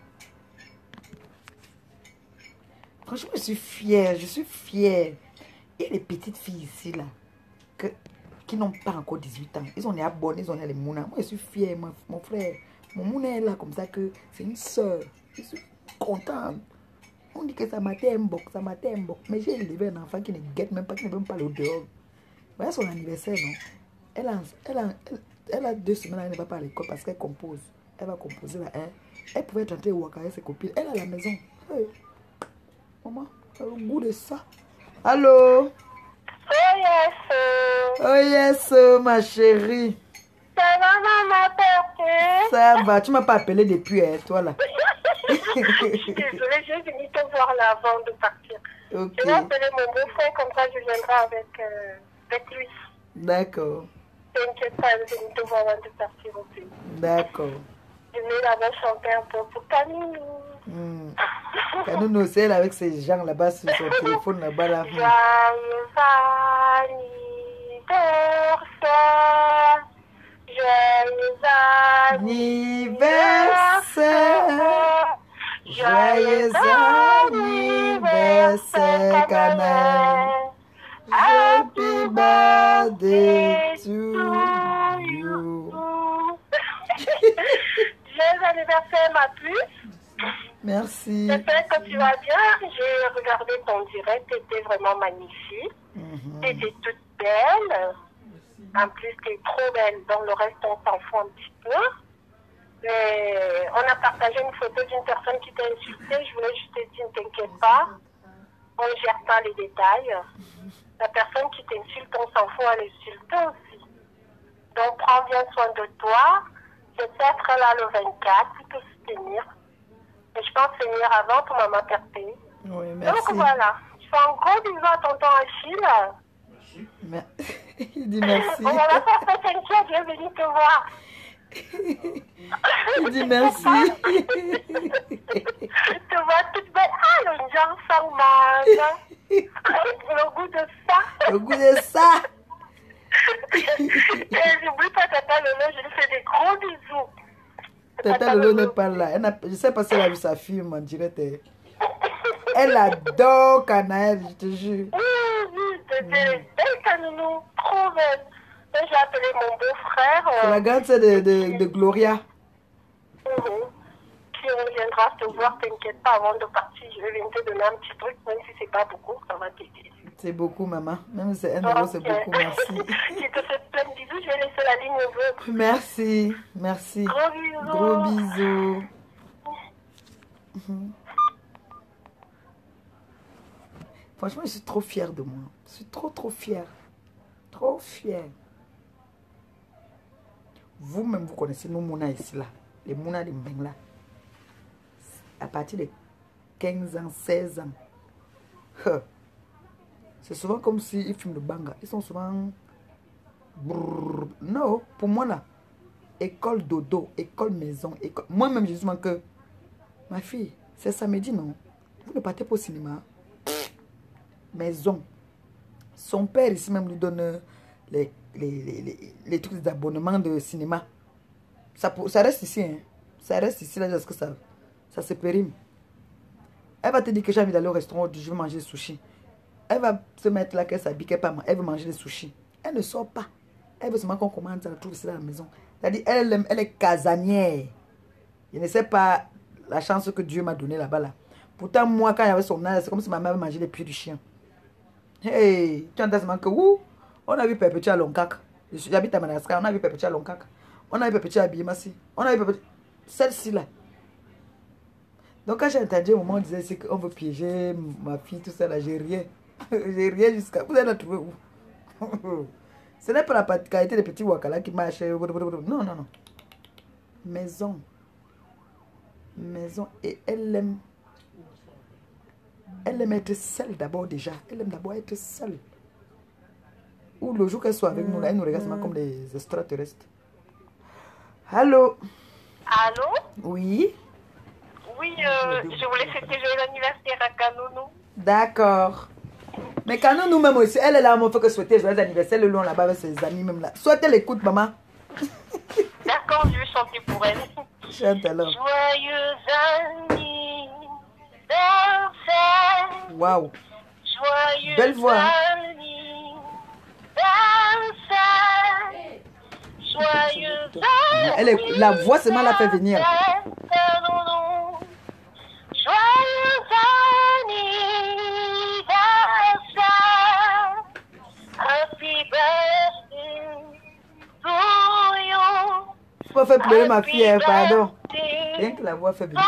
Franchement, je suis fière, je suis fière. Et les petites filles ici, là, qui n'ont pas encore 18 ans, ils ont les abonnés, ils ont les mouna. Moi, je suis fière, mon frère. Mon mouna est là comme ça que c'est une soeur. Je suis contente. On dit que ça m'a un boc, ça m'a un boc. Mais j'ai élevé un enfant qui ne guette même pas, qui ne veut même pas le dehors. Voilà son anniversaire, non? Elle a 2 semaines, elle ne va pas à l'école parce qu'elle compose. Elle va composer là. Elle pouvait être entrée au Waka avec ses copines. Elle est à la maison. Hey. Maman, elle a le goût de ça. Allô? Oh yes. Oh yes, ma chérie. Ça va, maman Perpé? Ça va, tu m'as pas appelé depuis, toi là. Je suis désolée, j'ai venu te voir là avant de partir. Ok. Je vais appeler mon beau-frère, comme ça je viendrai avec lui. D'accord. T'inquiète pas, je vais venir te voir avant de partir aussi. D'accord. Je vais là-bas chanter un peu pour Camille. Kanounou, c'est elle avec ces gens là-bas sur son téléphone là-bas là. Joyeux anniversaire. Joyeux Anniversaire. Joyeux anniversaire, Canal. Happy birthday to you. Joyeux anniversaire, ma puce. Merci. J'espère que tu vas bien. J'ai regardé ton direct, c'était vraiment magnifique. T'étais toute belle. En plus, t'es trop belle. Dans le reste, on s'en fout un petit peu. Mais on a partagé une photo d'une personne qui t'a insulté. Je voulais juste te dire, ne t'inquiète pas. On ne gère pas les détails. La personne qui t'insulte, on s'en fout à l'insulter aussi. Donc, prends bien soin de toi. J'espère être là le 24 pour te soutenir. Et je pense venir avant pour maman Perpé. Oui, merci. Donc voilà. Je fais un gros bisou à tonton Achille. Merci. Il dit merci. On n'a pas fait Cynthia, je vais venir te voir. Il dit merci. Tu vois toute belle. Ah, le genre ça mange. Le goût de ça. Le goût de ça. Et j'oublie pas Tata Lolo, je lui fais des gros bisous. Tata Lolo n'est pas là. Je ne sais pas si elle a vu sa fille, en direct. Elle adore Canaël, je te jure. Oui, c'était belle Canounou, trop belle. Et j'ai appelé mon beau-frère. C'est la grande sœur de Gloria. Qui reviendra te voir, t'inquiète pas, avant de partir, je vais venir te donner un petit truc, même si c'est pas beaucoup, ça va t'aider. C'est beaucoup, maman. Même si c'est 1 euro, c'est beaucoup, merci. Je te fais plein de bisous, je vais laisser la ligne ouverte. Merci, merci. Gros bisous. Gros bisous. Franchement, je suis trop fière de moi. Je suis trop fière. Trop fière. Vous-même, vous connaissez nos Mouna ici, là. Les Mouna de Mbengla. À partir de 15 ans, 16 ans. C'est souvent comme s'ils fument le banga. Ils sont souvent... Brrr. Non, pour moi, là. École dodo, école maison. École... Moi-même, je dis que... Ma fille, c'est samedi, non? Vous ne partez pas au cinéma. Maison. Son père ici même lui donne les trucs d'abonnement de cinéma. Ça reste ici, hein. Ça reste ici, là, parce que ça se périme. Elle va te dire que j'ai envie d'aller au restaurant, je veux manger des sushis. Elle va se mettre là, qu'elle s'habille, elle veut manger des sushis. Elle ne sort pas. Elle veut seulement qu'on commande, ça la trouve ici dans la maison. C'est-à-dire, elle est casanière. Je ne sais pas la chance que Dieu m'a donnée là-bas, là. Pourtant, moi, quand il y avait son âge, c'est comme si ma mère mangeait les pieds du chien. Hey, tu entends seulement que où? On a vu Pépéti à Longkak. J'habite à Madagascar, on a vu Pépéti à Longkak. On a vu Pépéti à Bimassi. On a vu Pépéti. Celle-ci là. Donc quand j'ai entendu au moment où on disait qu'on veut piéger ma fille, tout ça là, j'ai rien. J'ai rien jusqu'à. Vous allez la trouver où? Ce n'est pas la qualité des petits wakala qui marchent. Non, non, non. Maison. Maison. Et elle aime. Elle aime être seule d'abord déjà. Elle aime d'abord être seule. Ou le jour qu'elle soit avec nous, là, elle nous regarde seulement comme des extraterrestres. Allô? Allô? Oui? Oui, je voulais fêter joyeux anniversaire à Kanounou. D'accord. Mais quand nous-mêmes aussi, elle est là, on fait que souhaiter joyeux anniversaire le long là-bas avec ses amis même là. Soit elle écoute, maman. D'accord, je vais chanter pour elle. Chante alors. Joyeux anniversaire. Waouh. Joyeux Belle voix. anniversaire. Joyeux anniversaire. La voix seulement la fait venir. Joyeux anniversaire. Happy birthday to you. Faut pas faire pleurer ma fille, hein, pardon. Rien que la voix fait venir.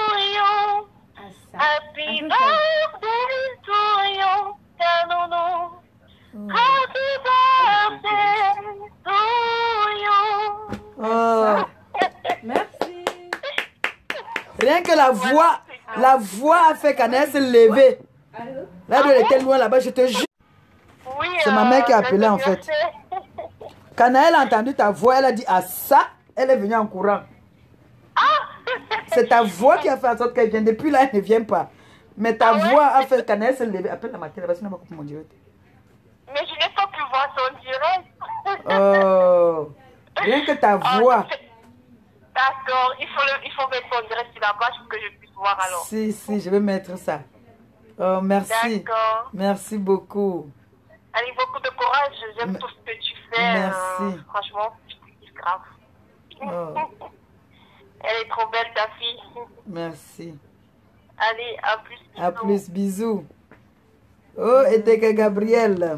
Happy birthday to you, Kanounou. Happy birthday to you. Oh. Merci. Rien que la voix a fait qu'Anaël se lever. Là, elle était loin là-bas, je te jure. Oui, C'est ma mère qui a appelé en fait. Quand elle a entendu ta voix, elle a dit, ah ça, elle est venue en courant. C'est ta voix qui a fait en sorte qu'elle vienne. Depuis là, elle ne vient pas. Mais ta voix a fait qu'Anaël se lever. Appelle la matinée, parce que sinon, elle va couper mon direct. Mais je n'ai pas pu voir son direct. Oh. Rien que ta voix. D'accord, il faut mettre son direct sur la page pour que je puisse voir alors. Si, je vais mettre ça. Oh, merci. D'accord. Merci beaucoup. Allez, beaucoup de courage. J'aime tout ce que tu fais. Merci. Franchement, c'est grave. Oh. Elle est trop belle, ta fille. Merci. Allez, à plus. Bisous. À plus, bisous. Oh, et t'es que Gabriel.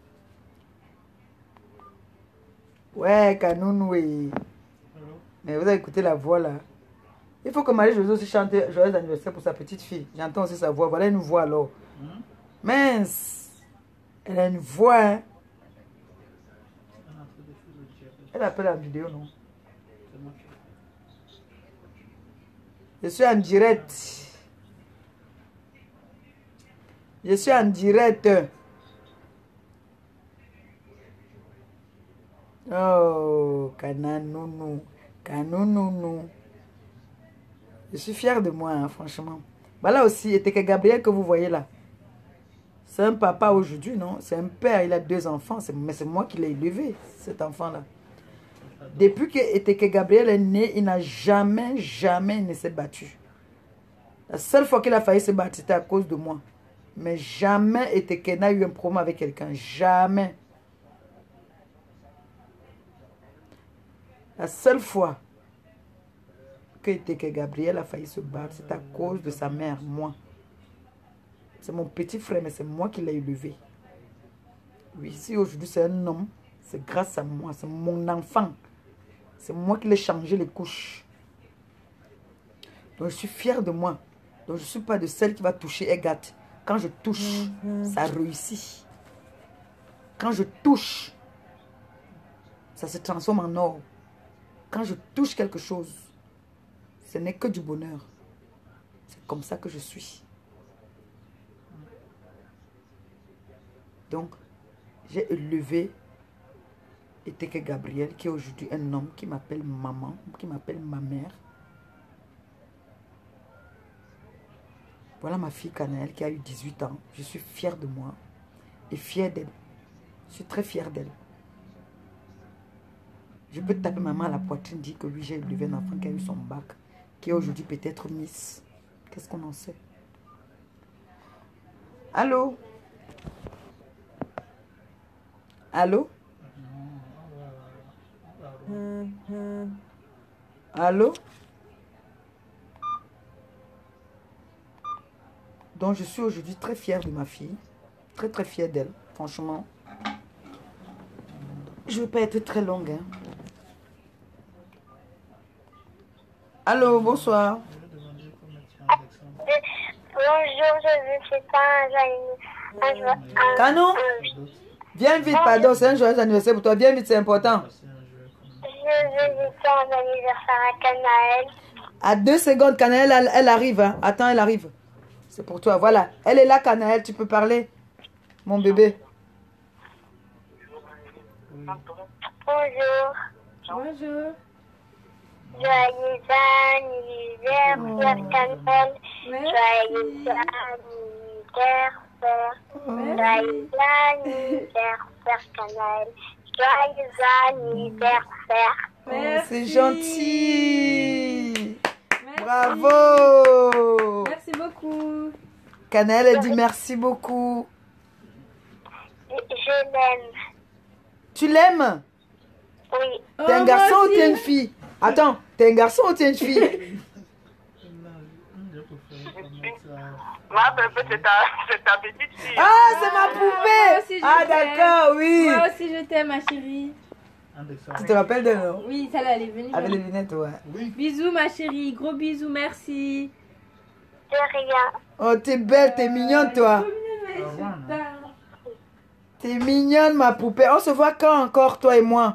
Ouais, Kanounou, oui. Mais vous avez écouté la voix là. Il faut que Marie-Josée aussi chante joyeux anniversaire pour sa petite fille. J'entends aussi sa voix. Voilà une voix alors. Mince. Elle a une voix. Hein. Elle appelle en vidéo, non? Je suis en direct. Je suis en direct. Oh, Kananounou. Kanounou. Je suis fière de moi, hein, franchement. Voilà aussi, et que Gabriel que vous voyez là. C'est un papa aujourd'hui, non? C'est un père, il a 2 enfants. Mais c'est moi qui l'ai élevé, cet enfant-là. Depuis que Gabriel est né, il n'a jamais ne s'est battu. La seule fois qu'il a failli se battre, c'était à cause de moi. Mais jamais Eteke n'a eu un problème avec quelqu'un. Jamais. La seule fois que Eteke Gabriel a failli se battre, c'est à cause de sa mère, moi. C'est mon petit frère, mais c'est moi qui l'ai élevé. Oui, si aujourd'hui c'est un homme, c'est grâce à moi, c'est mon enfant. C'est moi qui l'ai changé les couches. Donc je suis fière de moi. Donc je ne suis pas de celle qui va toucher et gâte. Quand je touche, ça réussit. Quand je touche, ça se transforme en or. Quand je touche quelque chose, ce n'est que du bonheur. C'est comme ça que je suis. Donc, j'ai élevé Eteke Gabriel, qui est aujourd'hui un homme qui m'appelle maman, qui m'appelle ma mère. Voilà ma fille Canaëlle qui a eu 18 ans. Je suis fière de moi et fière d'elle. Je suis très fière d'elle. Je peux taper maman à la poitrine, dire que oui, j'ai élevé un enfant qui a eu son bac, qui est aujourd'hui peut-être Miss. Qu'est-ce qu'on en sait? Allô? Allô? Allô? Donc je suis aujourd'hui très fière de ma fille. Très très fière d'elle, franchement. Je ne vais pas être très longue. Hein. Allô, bonsoir. Bonjour, je sais pas, Canon? Viens vite, pardon, c'est un joyeux anniversaire pour toi. Viens vite, c'est important. Je veux un anniversaire à Canaëlle. À 2 secondes, Canaëlle, elle arrive. Hein. Attends, elle arrive. C'est pour toi, voilà. Elle est là, Canaëlle, tu peux parler. Mon bébé. Bonjour. Bonjour. Joyeux anniversaire, Canaëlle. Joyeux anniversaire. Joyeux anniversaire, Canaëlle. Joyeux anniversaire. Oh, c'est gentil. Merci. Bravo. Merci beaucoup. Canaëlle, elle dit merci beaucoup. Je l'aime. Tu l'aimes? Oui. T'es un garçon ou t'es une fille? Attends, t'es un garçon ou t'es une fille? Ma bébé, c'est ta petite fille. Ah, c'est ma Moi poupée. aussi, je Ah, t'aime. d'accord, oui. Moi aussi, je t'aime, ma chérie. Tu te rappelles de nous? Oui, celle-là, elle est venue. Avec les lunettes, ouais. Bisous, ma chérie. Gros bisous, merci. De rien. Oh, t'es belle, t'es mignonne, toi. T'es mignonne, ma poupée. On se voit quand encore, toi et moi?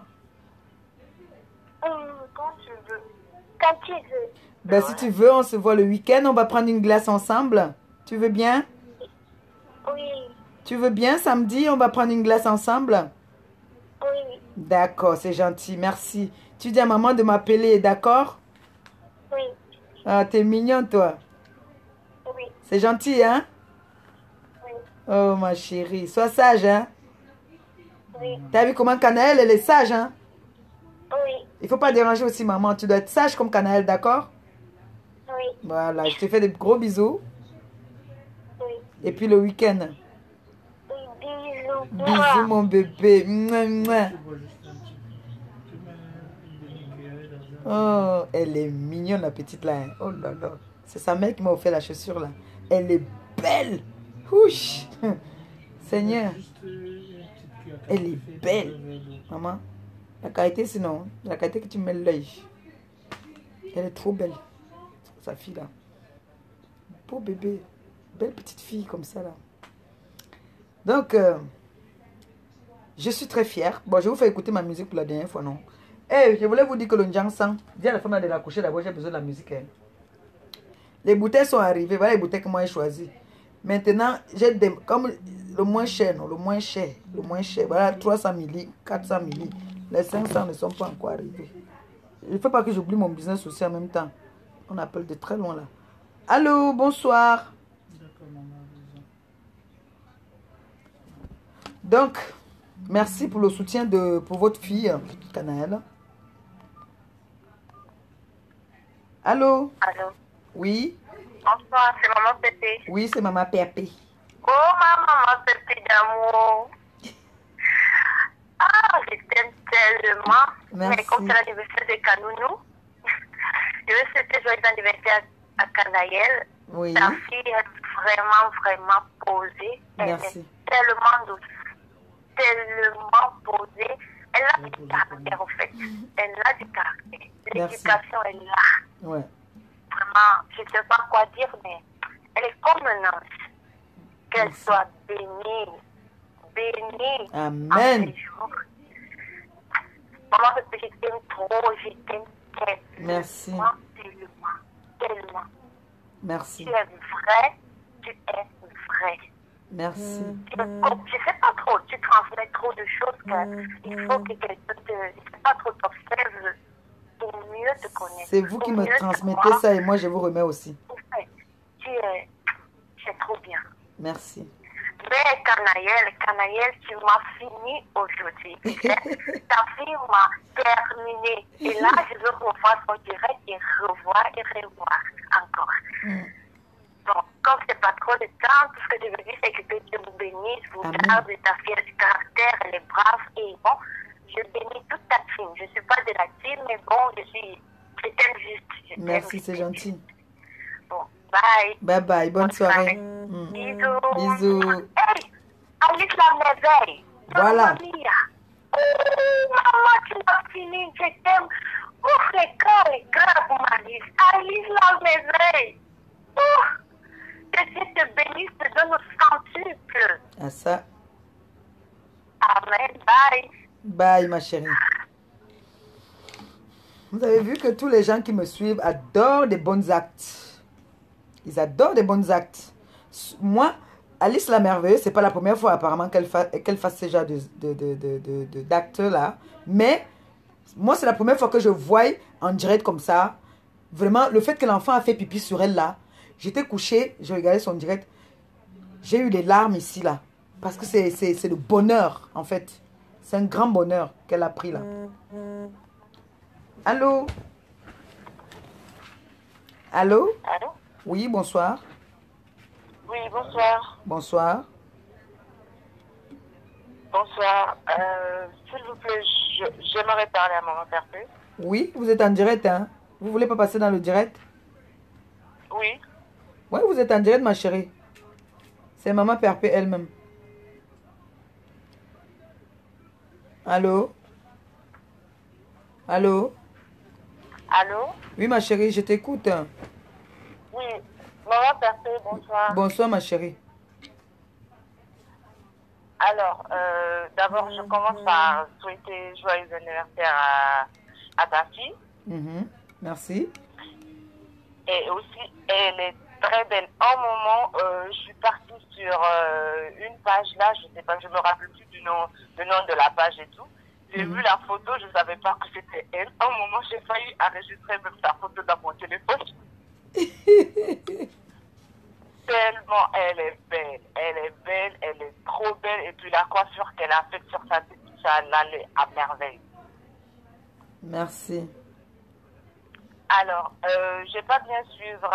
Quand tu veux. Quand tu veux. Ben, si tu veux, on se voit le week-end. On va prendre une glace ensemble. Tu veux bien? Oui. Tu veux bien, samedi, on va prendre une glace ensemble? Oui. D'accord, c'est gentil, merci. Tu dis à maman de m'appeler, d'accord? Oui. Ah, t'es mignonne, toi. Oui. C'est gentil, hein? Oui. Oh, ma chérie, sois sage, hein? Oui. T'as vu comment Canaëlle, elle est sage, hein? Oui. Il faut pas déranger aussi maman. Tu dois être sage comme Canaëlle, d'accord? Oui. Voilà, je te fais des gros bisous. Oui. Et puis le week-end. Oui. Bisous. Bisous, mon bébé. Mouah, mouah. Oh, elle est mignonne, la petite là. Hein. Oh là là. C'est sa mère qui m'a offert la chaussure là. Elle est belle. Ouch. Seigneur. Elle est belle. Maman. La qualité sinon. La qualité que tu mets l'œil. Elle est trop belle. Sa fille là. Beau bébé. Belle petite fille comme ça là. Donc, je suis très fière. Bon, je vous fais écouter ma musique pour la dernière fois, non? Eh, je voulais vous dire que le Njang-sang, dis à la femme de la coucher d'abord, j'ai besoin de la musique. Hein. Les bouteilles sont arrivées, voilà les bouteilles que moi j'ai choisies. Maintenant, j'ai comme le moins cher, non, le moins cher, voilà 300 ml, 400 ml. Les 500 ne sont pas encore arrivés. Il ne faut pas que j'oublie mon business aussi en même temps. On appelle de très loin là. Allô, bonsoir. D'accord, maman. Donc, merci pour le soutien pour votre fille, Canaël. Allô? Allô. Oui? Bonsoir, c'est Maman Pépé. Oui, c'est Maman Pépé. Oh, ma maman Pépé d'amour. Ah, je t'aime tellement. Merci. Mais comme c'est l'anniversaire de Kanounou, je veux souhaiter joyeux anniversaire à Canaël. Oui. Ta fille est vraiment posée. Elle Merci. est tellement douce, tellement posée. Elle a du caractère, en fait. Elle a du caractère. L'éducation est là. Ouais. Vraiment, je ne sais pas quoi dire, mais elle est comme un ange. Qu'elle soit bénie. Bénie. Amen. En ces jours. Maman, je t'aime trop, je t'aime tellement. Merci. Tellement. Merci. Tu es vrai, tu es vrai. Merci. Je sais pas trop, tu transmets trop de choses qu'il faut que quelqu'un te, je sais pas trop, t'observe pour mieux te connaître. C'est vous qui pour me mieux te transmettez voir. ça et moi je vous remets aussi. C'est trop bien. Merci. Mais Canaël, tu m'as fini aujourd'hui. Ta fille m'a terminé. Et là, je veux revoir son direct et revoir encore. Bon, comme c'est pas trop de temps, tout ce que je veux dire, c'est que Dieu vous bénisse, vous Amen. garde, ta fille a du caractère, elle est brave. Et bon, je bénis toute ta team. Je ne suis pas de la team, mais bon, je t'aime juste. Je t'aime Merci, juste. c'est gentil. Bon, bye. Bye bye, bonne soirée. Bisous. Bisous. Hey, Alice la merveille. Voilà. Mamma mia. Oh, maman, tu m'as fini, je t'aime. Ouf, les cœurs, pour Alice. Alice la merveille. Oh, que Dieu te bénisse, te donne au centuple. À ça. Amen, bye. Bye, ma chérie. Vous avez vu que tous les gens qui me suivent adorent des bons actes. Ils adorent des bons actes. Moi, Alice la Merveilleuse, c'est pas la première fois apparemment qu'elle fasse ce genre d'actes là. Mais moi, c'est la première fois que je vois en direct comme ça. Vraiment, le fait que l'enfant a fait pipi sur elle là. J'étais couchée, je regardais son direct. J'ai eu des larmes ici là. Parce que c'est le bonheur en fait. C'est un grand bonheur qu'elle a pris là. Allô? Allô? Allô? Oui, bonsoir. Oui, bonsoir. Bonsoir. Bonsoir. S'il vous plaît, j'aimerais parler à Maman Perpé. Oui, vous êtes en direct, hein? Vous voulez pas passer dans le direct? Oui. Oui, vous êtes en direct, ma chérie. C'est Maman Perpé elle-même. Allô? Allô? Allô? Oui, ma chérie, je t'écoute. Oui. Maman Perpé, bonsoir. Bonsoir, ma chérie. Alors, d'abord, je commence par souhaiter joyeux anniversaire à ta fille. Merci. Et aussi, elle est très belle. En moment, je suis partie sur une page là, je sais pas, je me rappelle plus du nom de la page et tout. J'ai vu la photo, je savais pas que c'était elle. En moment, j'ai failli enregistrer même sa photo dans mon téléphone. Tellement elle est belle, elle est trop belle. Et puis la coiffure qu'elle a faite sur sa tête, ça allait à merveille. Merci. Alors, j'ai pas bien suivre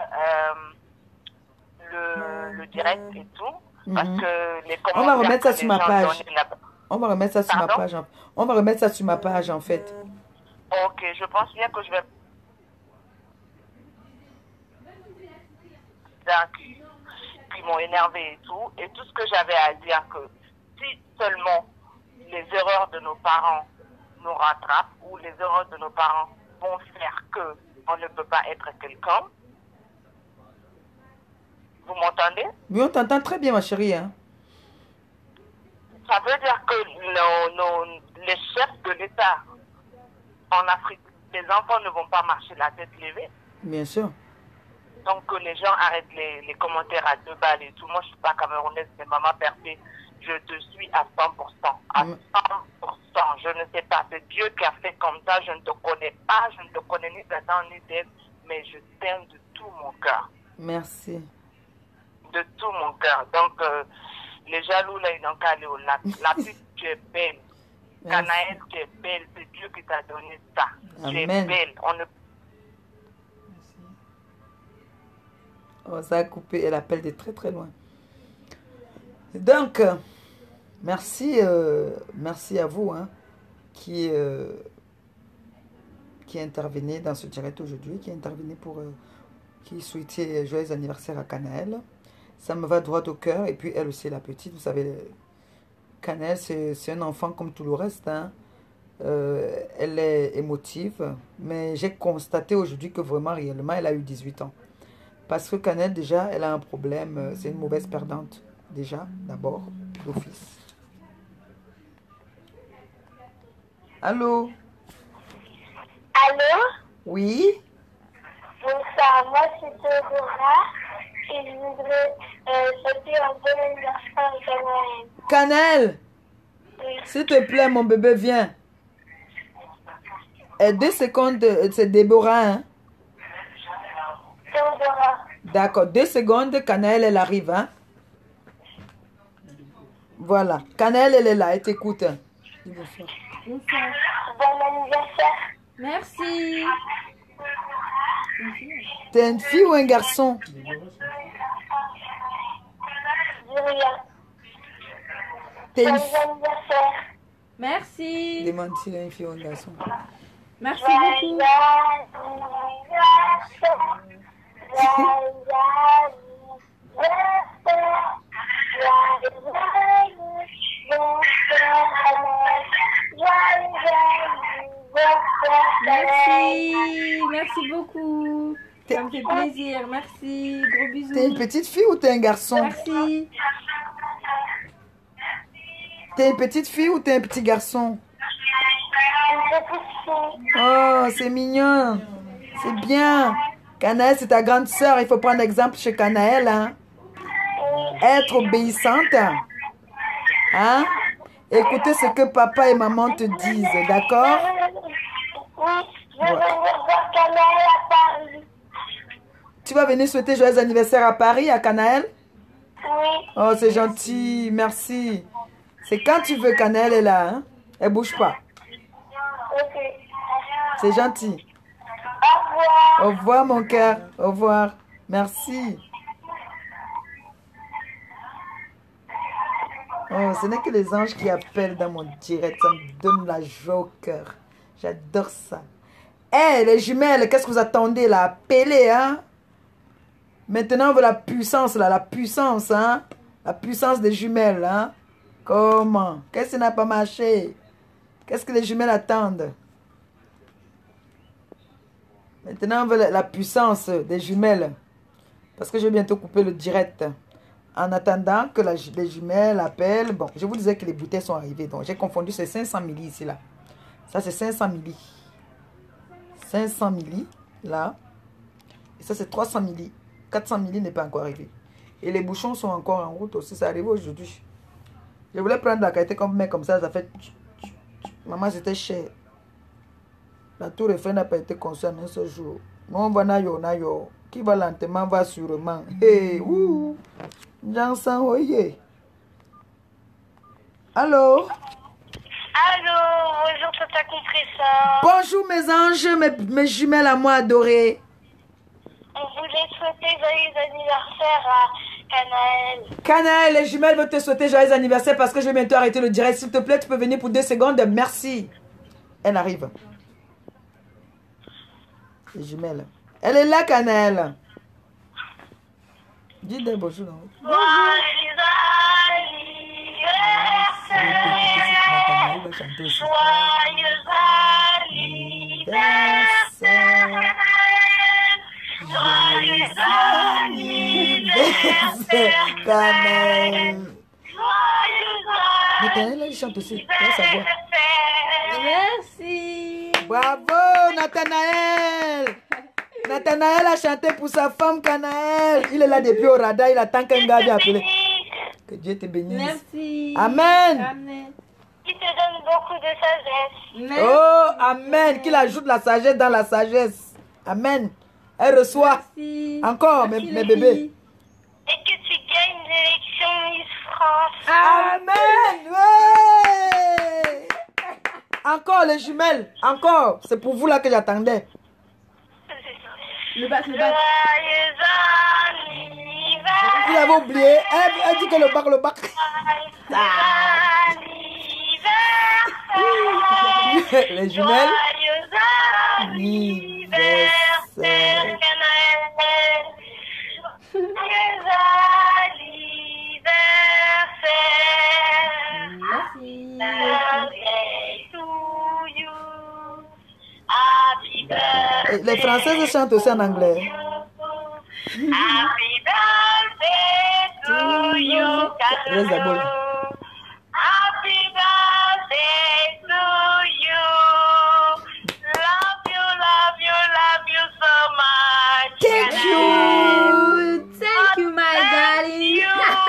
le direct et tout, parce que les commentaires. On va remettre ça sur ma page. Là-bas. On va remettre ça sur ma page. On va remettre ça sur ma page en fait. Ok, je pense bien que je vais. Qui m'ont énervé et tout ce que j'avais à dire, que si seulement les erreurs de nos parents nous rattrapent, ou les erreurs de nos parents vont faire que on ne peut pas être quelqu'un. Vous m'entendez? Oui, on t'entend très bien, ma chérie. Hein? Ça veut dire que les chefs de l'État en Afrique, les enfants ne vont pas marcher la tête levée. Bien sûr. Donc que les gens arrêtent les commentaires à 2 balles et tout. Moi, je ne suis pas camerounaise, mais Maman Perpé, je te suis à 100%. À 100%. ans. Je ne sais pas, c'est Dieu qui a fait comme ça. Je ne te connais pas, je ne te connais ni d'Adam ni d'Ève, mais je t'aime de tout mon cœur. Merci. De tout mon cœur. Donc, les jaloux, là, ils n'ont qu'à aller au lac. La petite, tu es belle. Merci. Canaël, tu es belle. C'est Dieu qui t'a donné ça. Tu es Amen. belle. On ne... Oh, ça a coupé, elle appelle de très très loin. Donc, merci, merci à vous hein, qui intervenez dans ce direct aujourd'hui, qui intervenez pour, qui souhaitait joyeux anniversaire à Canaël. Ça me va droit au cœur. Et puis elle aussi, la petite, vous savez, Canaël, c'est un enfant comme tout le reste. Hein. Elle est émotive, mais j'ai constaté aujourd'hui que vraiment, réellement, elle a eu 18 ans. Parce que Canaël, déjà, elle a un problème. C'est une mauvaise perdante. Déjà, d'abord, d'office. Allô? Allô? Oui? Bonsoir, moi c'est Théodora et je voudrais souhaiter un bon anniversaire à Canaël. Canaël, Oui. s'il te plaît, mon bébé, viens. 2 secondes, c'est Déborah, hein? Théodora. D'accord, 2 secondes, Canaël, elle arrive, hein? Voilà, Canaël, elle est là, elle t'écoute. Dis bonsoir. Bonsoir. Bon anniversaire. Merci. T'es une fille ou un garçon? Dis rien. T'es une Bon anniversaire. Merci. Demande s'il est une fille ou un garçon. Merci beaucoup. Merci. Merci beaucoup. Ça me fait plaisir. Merci. Gros bisous. T'es une petite fille ou t'es un garçon? Merci. T'es une petite fille ou t'es un petit garçon? Oh, c'est mignon. C'est bien. Canaël, c'est ta grande sœur. Il faut prendre exemple chez Canaël. Hein? Être obéissante. Hein? Écoutez ce que papa et maman te disent. D'accord? Oui, je vais venir voir Canaël à Paris. Tu vas venir souhaiter joyeux anniversaire à Paris, à Canaël? Oui. Oh, c'est gentil. Merci. C'est quand tu veux, Canaël est là. Hein? Elle bouge pas. Ok. C'est gentil. Au revoir. Au revoir, mon cœur. Au revoir. Merci. Oh, ce n'est que les anges qui appellent dans mon direct. Ça me donne la joie au cœur. J'adore ça. Hé, les jumelles, qu'est-ce que vous attendez là? Appelez, hein? Maintenant, on veut la puissance, là. La puissance, hein? La puissance des jumelles, hein? Comment? Qu'est-ce qui n'a pas marché? Qu'est-ce que les jumelles attendent? Maintenant, on veut la puissance des jumelles. Parce que je vais bientôt couper le direct. En attendant que les jumelles appellent. Bon, je vous disais que les bouteilles sont arrivées. Donc, j'ai confondu ces 500 milli ici, là. Ça, c'est 500 milli. 500 milli, là. Et ça, c'est 300 milli. 400 milli n'est pas encore arrivé. Et les bouchons sont encore en route aussi. Ça arrive aujourd'hui. Je voulais prendre la qualité comme mais comme ça fait... Maman, c'était cher. La tour Eiffel n'a pas été conçue en un seul jour. Non, on va nayo. Qui va lentement va sûrement. Hey, ouh. Jansan, oye. Allô? Allô, bonjour Tata Compresseur. Bonjour mes anges, mes jumelles à moi adorées. On voulait souhaiter joyeux anniversaire à Canaël. Canaël, les jumelles veulent te souhaiter joyeux anniversaire parce que je vais bientôt arrêter le direct. S'il te plaît, tu peux venir pour 2 secondes. Merci. Elle arrive. Les jumelles. Elle est là, Canaël. Dis des bonjour. Joyeux anniversaire. Joyeux anniversaire. Joyeux anniversaire. Canaël. Mais Joyeux Canaël, elle chante aussi. Elle sa voix. Merci. Bravo, Nathanaël. Nathanaël a chanté pour sa femme, Canaël. Il est là depuis au radar. Il attend qu'un gars vienne appeler. Que Dieu te bénisse. Merci. Amen. Amen. Qui te donne beaucoup de sagesse. Merci. Oh, amen. Qu'il ajoute la sagesse dans la sagesse. Amen. Elle reçoit. Merci. Encore, Merci, mes les bébés. filles. Et que tu gagnes l'élection Miss France. Amen. Ouais. Encore les jumelles. Encore. C'est pour vous là que j'attendais. Le bac, le bac. Joyeux anniversaire. Vous l'avez oublié. Elle dit que le bac, le bac. Anniversaire. Les jumelles. Joyeux anniversaire. Joyeux anniversaire. Merci. To you. Happy birthday. Les Françaises chantent aussi en anglais. Happy birthday to you. Reste d'abord. Happy birthday to you. Love you so much. Thank you. Thank you, my darling.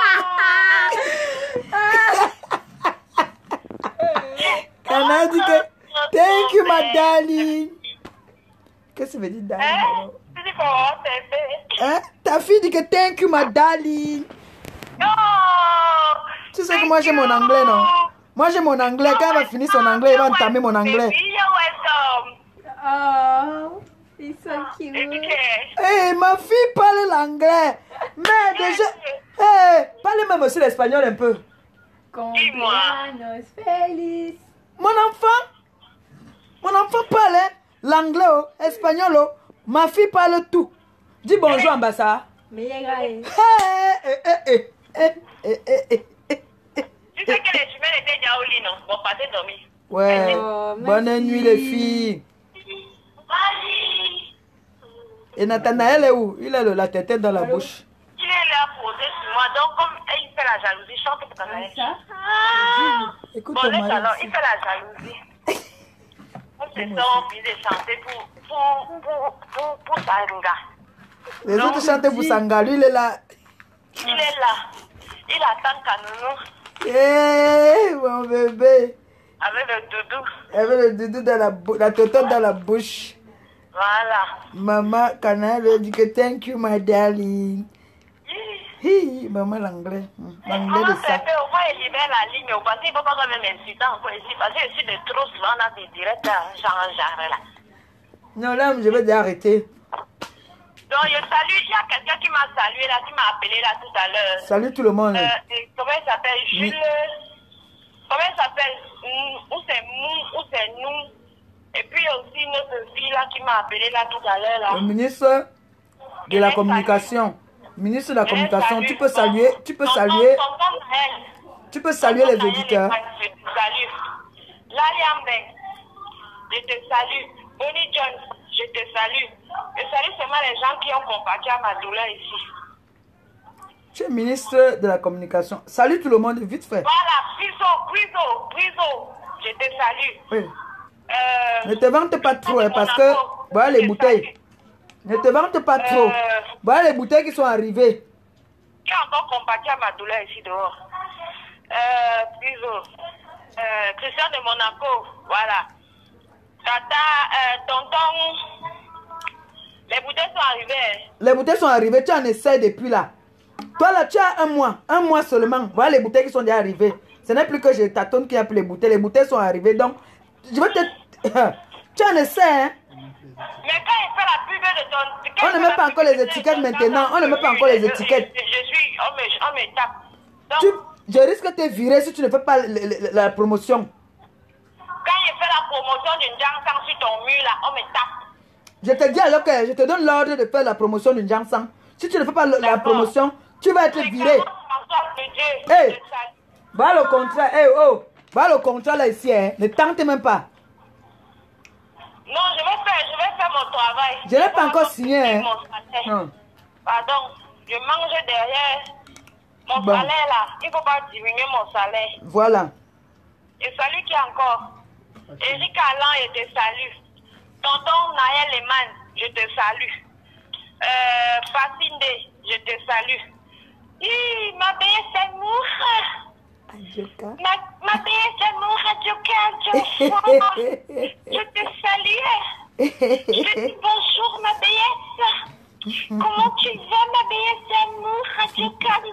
Kana dit que thank you, my darling. Qu'est-ce que ça veut dire, darling? alors? C'est comment c'est Hein? Ta fille dit que thank you, my darling. Non. Tu sais que moi j'ai mon anglais, non? Moi j'ai mon anglais. Quand elle va finir son anglais, elle va entamer mon anglais. You're welcome. Oh, it's so cute. Hé, ma fille parle l'anglais. Mais déjà. Hé, parlez même aussi l'espagnol un peu. Cumpleaños feliz. Mon enfant parle hein, l'anglais, oh, espagnol. Oh. Ma fille parle tout. Dis bonjour, ambassade. Me llega él. Tu sais que les jumelles étaient déjà au lit, non? Bon, passez dormir. Ouais. Oh, Bonne merci. nuit, les filles. Vas-y. Et Nathanaël est où? Il a la tête dans la bouche. Il est là posé sur moi, donc comme il fait la jalousie, chante pour Nathanaël. Ça? Écoute Bon, ton laisse mari. alors, il fait la jalousie. On se sent envie de chanter pour Sanga. Les autres chantent pour Sanga. Lui, il est là. Il est là. Il attend Kanonou Eh, mon bébé. avec le doudou. Avec le doudou dans la bouche, la totote dans la bouche. Voilà. Maman, Kana lui dit que thank you, my darling. Hi, maman, l'anglais. L'anglais de Comment c'est ça. fait? Au moins, il libère la ligne. Parce qu'il ne faut pas quand même insulter encore ici. Parce que ici, de trop souvent, on a des directs genre là. Non, là, je vais déjà arrêter. Donc, je salue. Il y a quelqu'un qui m'a salué là, qui m'a appelé là tout à l'heure. Salut tout le monde. Et comment il s'appelle? Jules. Comment il s'appelle? Ou c'est Mou, ou c'est nous. Et puis, il y a aussi une autre fille là qui m'a appelé là tout à l'heure. Là. Le ministre de la communication. Ministre de la communication, tu peux saluer, tu peux saluer les auditeurs. Je te salue. Lali Ambe, je te salue. Bonnie Jones, je te salue. Je salue seulement les gens qui ont compatis à ma douleur ici. Tu es ministre de la communication. Salut tout le monde, vite fait. Voilà, Brizo, je te salue. Oui. Ne te vante pas trop, hein, parce que voilà les bouteilles. Ne te vante pas trop. Voilà les bouteilles qui sont arrivées. Qui a encore compati à ma douleur ici dehors? Brizo. Christian de Monaco, voilà. Tata, tonton. Les bouteilles sont arrivées. Hein. Les bouteilles sont arrivées, tu en essaies depuis là. Toi là, tu as un mois seulement. Voilà les bouteilles qui sont déjà arrivées. Ce n'est plus que je tâtonne qui a pris les bouteilles sont arrivées. Donc, je vais te... tu en essaies, hein. Mais quand il fait la pub de ton... On ne met pas encore les étiquettes maintenant. On ne met pas encore les étiquettes. On me tape. Donc, Je risque de te virer si tu ne fais pas la promotion. quand il fait la promotion d'une Jangsang sur ton mur là, on me tape. Je te dis alors que je te donne l'ordre de faire la promotion d'une Jangsang. Si tu ne fais pas la promotion, tu vas être viré. Hey, va le contrat. Hey, oh, va le contrat là ici. Hein. Ne tente même pas. Non, je vais faire mon travail. Je n'ai pas encore signé. Hein. Non. Pardon, je mange derrière mon salaire là. Il ne faut pas diminuer mon salaire. Voilà. Et salut qui encore. Eric Alain, je te salue. Tonton Naël Leman, je te salue. Facinde, je te salue. Ma belle Semour. Ma ma belle d'amour, Radio Cannes, je te salue. Je te dis bonjour, ma belle. Comment tu vas, ma belle d'amour, Radio Cannes,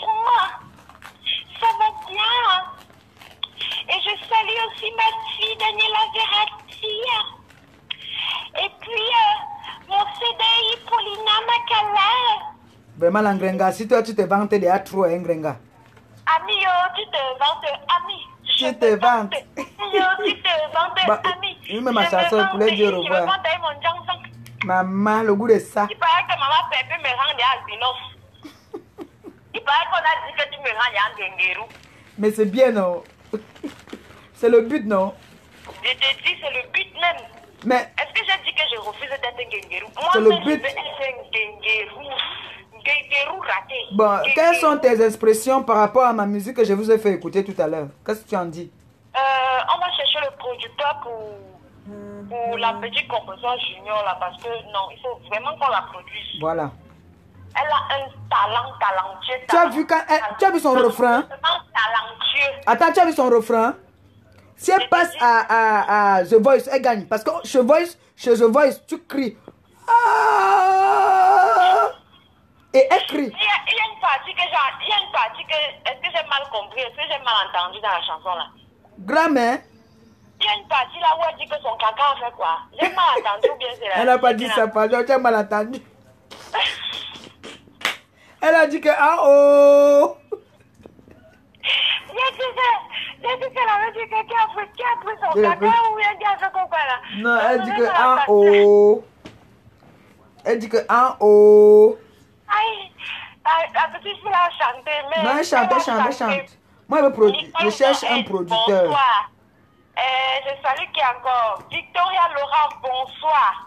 ça va bien. Et je salue aussi ma fille, Daniela Verratti. Et puis, mon CDI, Paulina Makala. Vraiment, l'Angrenga, si toi tu te vantes, il y a trop, hein, Ngrenga. Ami, tu te vantes, ami. Tu te vantes. Tu te vantes, Bah, ami. oui, mais ma chanson, pour les dire au revoir. Maman, le goût de ça. Il paraît que maman Pépé me rend des albinos. Il paraît qu'on a dit que tu me rends des Ngengeru. Mais c'est bien, non? C'est le but, non? Je te dis, c'est le but même. Mais Est-ce que j'ai dit que je refuse d'être un Ngengeru? C'est Moi, le je but. veux être un Ngengeru. Ngengeru raté. bon, quelles sont Ngengeru. tes expressions par rapport à ma musique que je vous ai fait écouter tout à l'heure? Qu'est-ce que tu en dis? On va chercher le producteur pour la petite composition junior là parce que non, il faut vraiment qu'on la produise. Voilà. Elle a un talent talentueux. Tu as vu, tu as vu son refrain? Vraiment talentueux. Attends, tu as vu son refrain? Si elle passe à The Voice, elle gagne. Parce que chez The Voice, tu cries. Ah! Et elle crie. Il y a une partie que est-ce que j'ai mal compris, est-ce que j'ai mal entendu dans la chanson là? Grand-mère, Il y a une partie là où elle dit que son caca a fait quoi? J'ai mal entendu ou bien c'est la... elle n'a pas dit ça, pardon, tu as mal entendu. Elle a dit que ah oh! J'ai dit qu'elle avait dit que qui a pris son Elle a caca pris- ou elle a fait quoi là? Non, elle dit que ah oh! Elle dit que ah oh! Aïe, la petite fille a chanté, mais... Non, elle chante, elle chante, elle chante. Moi, je cherche un producteur. Bonsoir. Je salue qui encore. Victoria Laurent, bonsoir.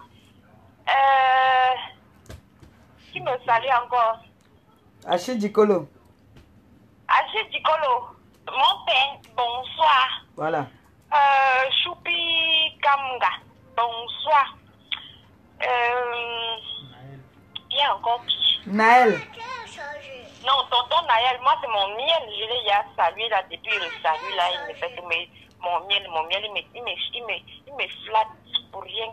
Qui me salue encore? Achille Dikolo. Achille Dikolo, mon père, bonsoir. Voilà. Choupi Kamga, bonsoir. Il y a encore qui? Naël. Non, tonton Naël, moi c'est mon miel, je l'ai déjà salué là, depuis le salut là, il me fait que mon miel, il me flatte pour rien.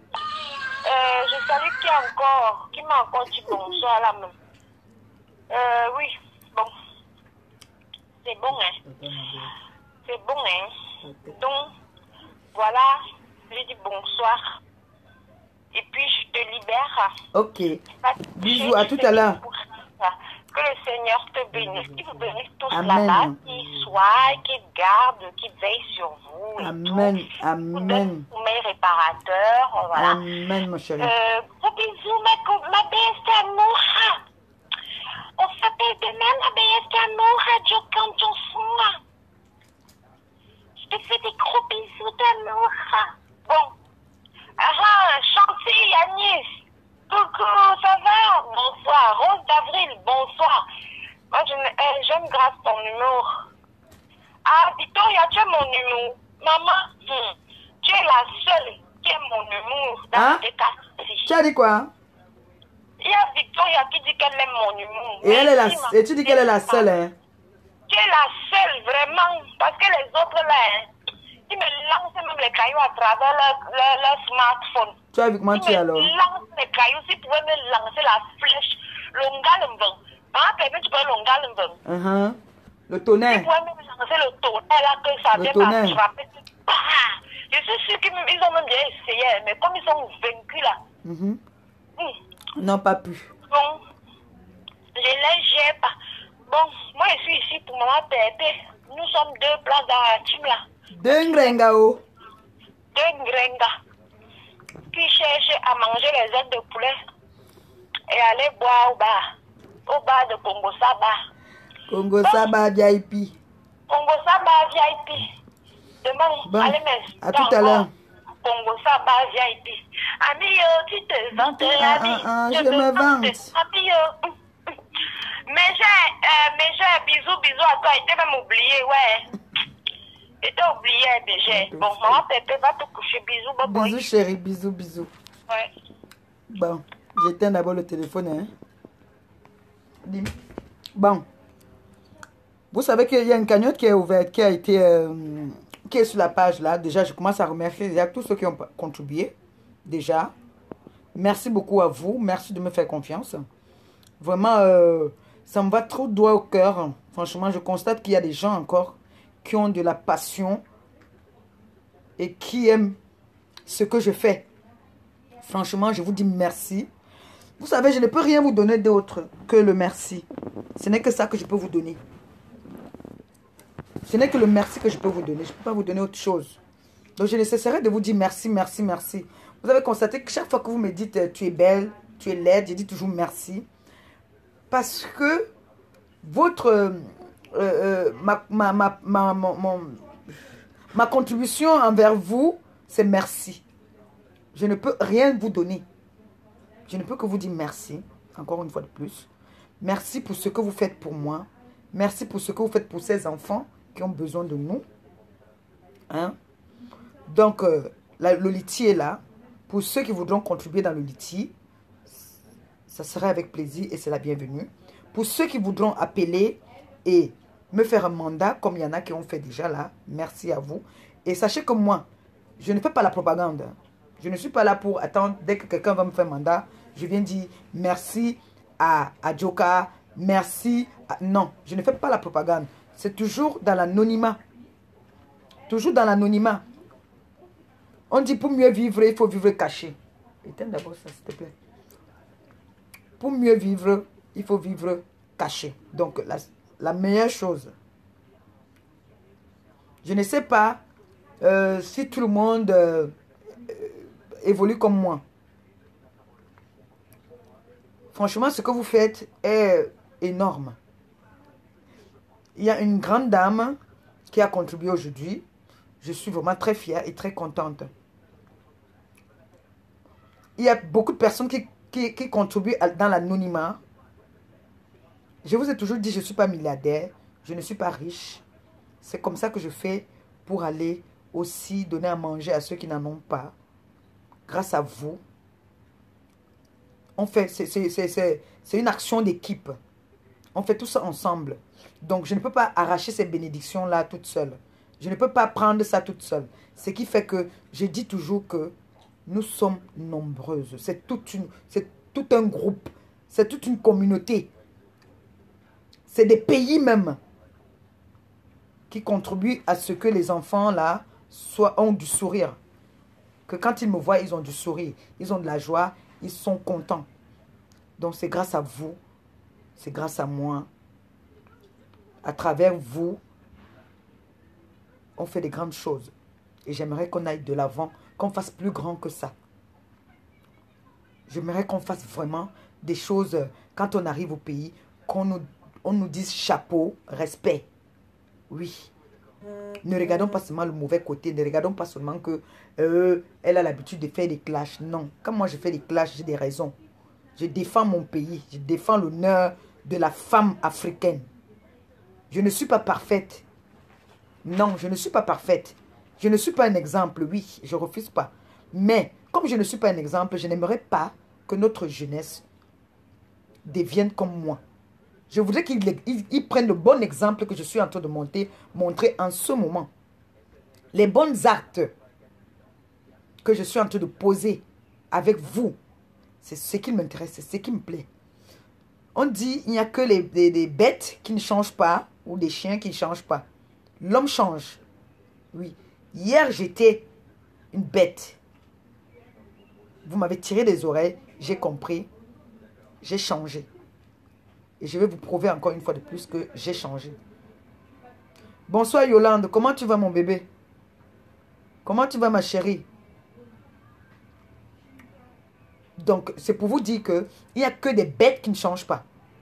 Je salue qui m'a encore dit bonsoir là même. Oui, bon. C'est bon, hein. C'est bon, hein. Donc, voilà, je dis bonsoir. Et puis je te libère. Ok. Bisous, à tout à l'heure. Que le Seigneur te bénisse, qu'il vous bénisse tous Amen. là-bas, qu'il soit, qu'il garde, qu'il veille sur vous. Et Amen. tout. Amen. Tous mes réparateurs, voilà. Amen, mon chéri. Gros bisous, ma belle amour. On s'appelle demain, ma belle amour, Radio Canton. Je te fais des gros bisous d'amour. Bon. Chantier, Yanis. Coucou, ça va? Bonsoir. Rose d'Avril, bonsoir. Moi, j'aime grâce ton humour. Ah, Victoria, tu as mon humour. Maman, tu es la seule qui aime mon humour dans Hein? tes quartiers. Tu as dit quoi? Il y a Victoria qui dit qu'elle aime mon humour. Et elle est la, Merci, et tu dis qu'elle est la seule, hein? Tu es la seule, vraiment. Parce que les autres, là, hein, ils me lancent même les cailloux à travers leur smartphone. Tu as vu comment tu es alors? Ils me lancent les cailloux. Si tu pouvais me lancer la flèche, l'ongalemben. Ah, peut-être tu peux l'ongalemben. Le Tu tonnerre. pouvais me lancer le tonnerre là, que ça Le vient tonnerre. pas frapper. Je suis sûre qu'ils ont même bien essayé, mais comme ils sont vaincus là. Non, pas plus. Bon, je les gère pas. Bon, moi je suis ici pour maman Pépé. Nous sommes deux places dans la team là. Dengringao. Deux gringas qui cherchent à manger les ailes de poulet et aller boire au bar de Congo Saba. Congo Saba VIP. Congo Saba VIP. Demain, Bon, allez, mais. à tout à l'heure. Congo Saba VIP. Ami, tu te vantes, ami. Je me vante. Ami, mais j'ai, bisous à toi. Il t'a même oublié, ouais. Il t'a oublié, déjà. Bon, maman Pépé va te coucher. Bisous, bye bye. Bisous, chérie. Bisous, bisous. Ouais. Bon, j'éteins d'abord le téléphone, hein. Dis. Bon. Vous savez qu'il y a une cagnotte qui est ouverte, qui a été, qui est sur la page là. Déjà, je commence à remercier déjà tous ceux qui ont contribué. Déjà, merci beaucoup à vous. Merci de me faire confiance. Vraiment, ça me va trop droit au cœur. Franchement, je constate qu'il y a des gens encore qui ont de la passion et qui aiment ce que je fais. Franchement, je vous dis merci. Vous savez, je ne peux rien vous donner d'autre que le merci. Ce n'est que ça que je peux vous donner. Ce n'est que le merci que je peux vous donner. Je ne peux pas vous donner autre chose. Donc, je ne cesserai de vous dire merci, merci, merci. Vous avez constaté que chaque fois que vous me dites tu es belle, tu es laide, je dis toujours merci. Parce que votre... ma contribution envers vous, c'est merci. Je ne peux rien vous donner. Je ne peux que vous dire merci, encore une fois de plus. Merci pour ce que vous faites pour moi. Merci pour ce que vous faites pour ces enfants qui ont besoin de nous. Hein? Donc, le litier est là. Pour ceux qui voudront contribuer dans le litier, ça serait avec plaisir et c'est la bienvenue. Pour ceux qui voudront appeler et me faire un mandat, comme il y en a qui ont fait déjà là, merci à vous. Et sachez que moi, je ne fais pas la propagande. Je ne suis pas là pour attendre dès que quelqu'un va me faire un mandat. Je viens dire merci à Joka, merci. Non, je ne fais pas la propagande. C'est toujours dans l'anonymat. Toujours dans l'anonymat. On dit pour mieux vivre, il faut vivre caché. Éteins d'abord ça, s'il te plaît. Pour mieux vivre, il faut vivre caché. Donc, la meilleure chose. Je ne sais pas si tout le monde évolue comme moi. Franchement, ce que vous faites est énorme. Il y a une grande dame qui a contribué aujourd'hui. Je suis vraiment très fière et très contente. Il y a beaucoup de personnes qui contribuent dans l'anonymat. Je vous ai toujours dit, je ne suis pas milliardaire, je ne suis pas riche. C'est comme ça que je fais pour aller aussi donner à manger à ceux qui n'en ont pas. Grâce à vous. On fait, c'est une action d'équipe. On fait tout ça ensemble. Donc, je ne peux pas arracher ces bénédictions-là toute seule. Je ne peux pas prendre ça toute seule. Ce qui fait que je dis toujours que nous sommes nombreuses. C'est tout un groupe. C'est toute une communauté. C'est des pays même qui contribuent à ce que les enfants là ont du sourire. Que quand ils me voient, ils ont du sourire. Ils ont de la joie. Ils sont contents. Donc c'est grâce à vous. C'est grâce à moi. À travers vous, on fait des grandes choses. Et j'aimerais qu'on aille de l'avant, qu'on fasse plus grand que ça. J'aimerais qu'on fasse vraiment des choses, quand on arrive au pays, on nous dise chapeau, respect. Oui. Ne regardons pas seulement le mauvais côté, ne regardons pas seulement que elle a l'habitude de faire des clashs. Non, quand moi je fais des clashs, j'ai des raisons. Je défends mon pays, je défends l'honneur de la femme africaine. Je ne suis pas parfaite. Non, je ne suis pas parfaite. Je ne suis pas un exemple, oui, je ne refuse pas. Mais, comme je ne suis pas un exemple, je n'aimerais pas que notre jeunesse devienne comme moi. Je voudrais qu'ils prennent le bon exemple que je suis en train de montrer en ce moment. Les bons actes que je suis en train de poser avec vous, c'est ce qui m'intéresse, c'est ce qui me plaît. On dit il n'y a que des bêtes qui ne changent pas ou des chiens qui ne changent pas. L'homme change. Oui. Hier, j'étais une bête. Vous m'avez tiré des oreilles, j'ai compris, j'ai changé. Et je vais vous prouver encore une fois de plus que j'ai changé. Bonsoir Yolande, comment tu vas mon bébé? Comment tu vas ma chérie? Donc, c'est pour vous dire qu'il n'y a que des bêtes qui ne changent pas.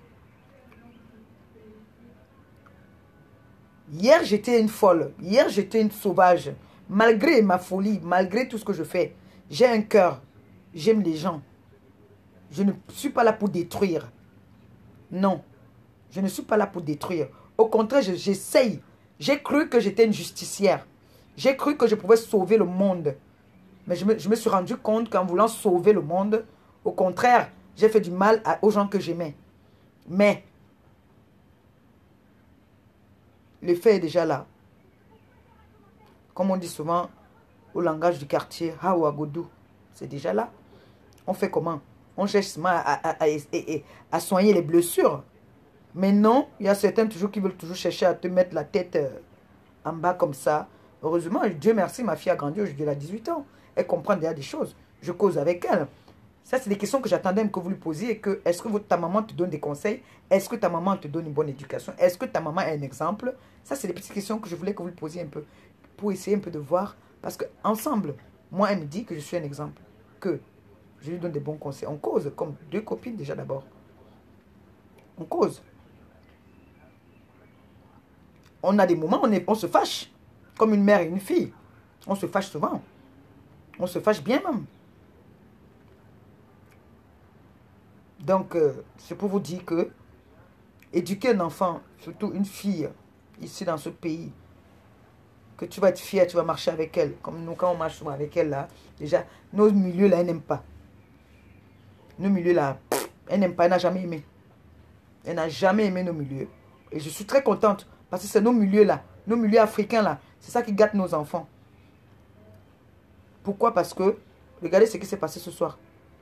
Hier, j'étais une folle. Hier, j'étais une sauvage. Malgré ma folie, malgré tout ce que je fais, j'ai un cœur. J'aime les gens. Je ne suis pas là pour détruire. Non, je ne suis pas là pour détruire. Au contraire, j'essaye. J'ai cru que j'étais une justicière. J'ai cru que je pouvais sauver le monde. Mais je me suis rendu compte qu'en voulant sauver le monde, au contraire, j'ai fait du mal aux gens que j'aimais. Mais, l'effet est déjà là. Comme on dit souvent au langage du quartier, Hawa Godou, c'est déjà là. On fait comment? On cherche seulement à soigner les blessures. Mais non, il y a certains toujours qui veulent toujours chercher à te mettre la tête en bas comme ça. Heureusement, Dieu merci, ma fille a grandi aujourd'hui, elle a 18 ans. Elle comprend déjà des choses. Je cause avec elle. Ça, c'est des questions que j'attendais que vous lui posiez. Est-ce que ta maman te donne des conseils? Est-ce que ta maman te donne une bonne éducation? Est-ce que ta maman est un exemple? Ça, c'est des petites questions que je voulais que vous lui posiez un peu. Pour essayer un peu de voir. Parce qu'ensemble, moi, elle me dit que je suis un exemple. Que je lui donne des bons conseils. On cause, comme deux copines déjà d'abord. On cause. On a des moments où on se fâche. Comme une mère et une fille. On se fâche souvent. On se fâche bien même. Donc, c'est pour vous dire que éduquer un enfant, surtout une fille, ici dans ce pays, que tu vas être fier, tu vas marcher avec elle. Comme nous, quand on marche souvent avec elle, là, déjà, nos milieux, là, elle n'aime pas. Nos milieux, là, elle n'aime pas, elle n'a jamais aimé. Elle n'a jamais aimé nos milieux. Et je suis très contente, parce que c'est nos milieux, là, nos milieux africains, là, c'est ça qui gâte nos enfants. Pourquoi? Parce que, regardez ce qui s'est passé ce soir.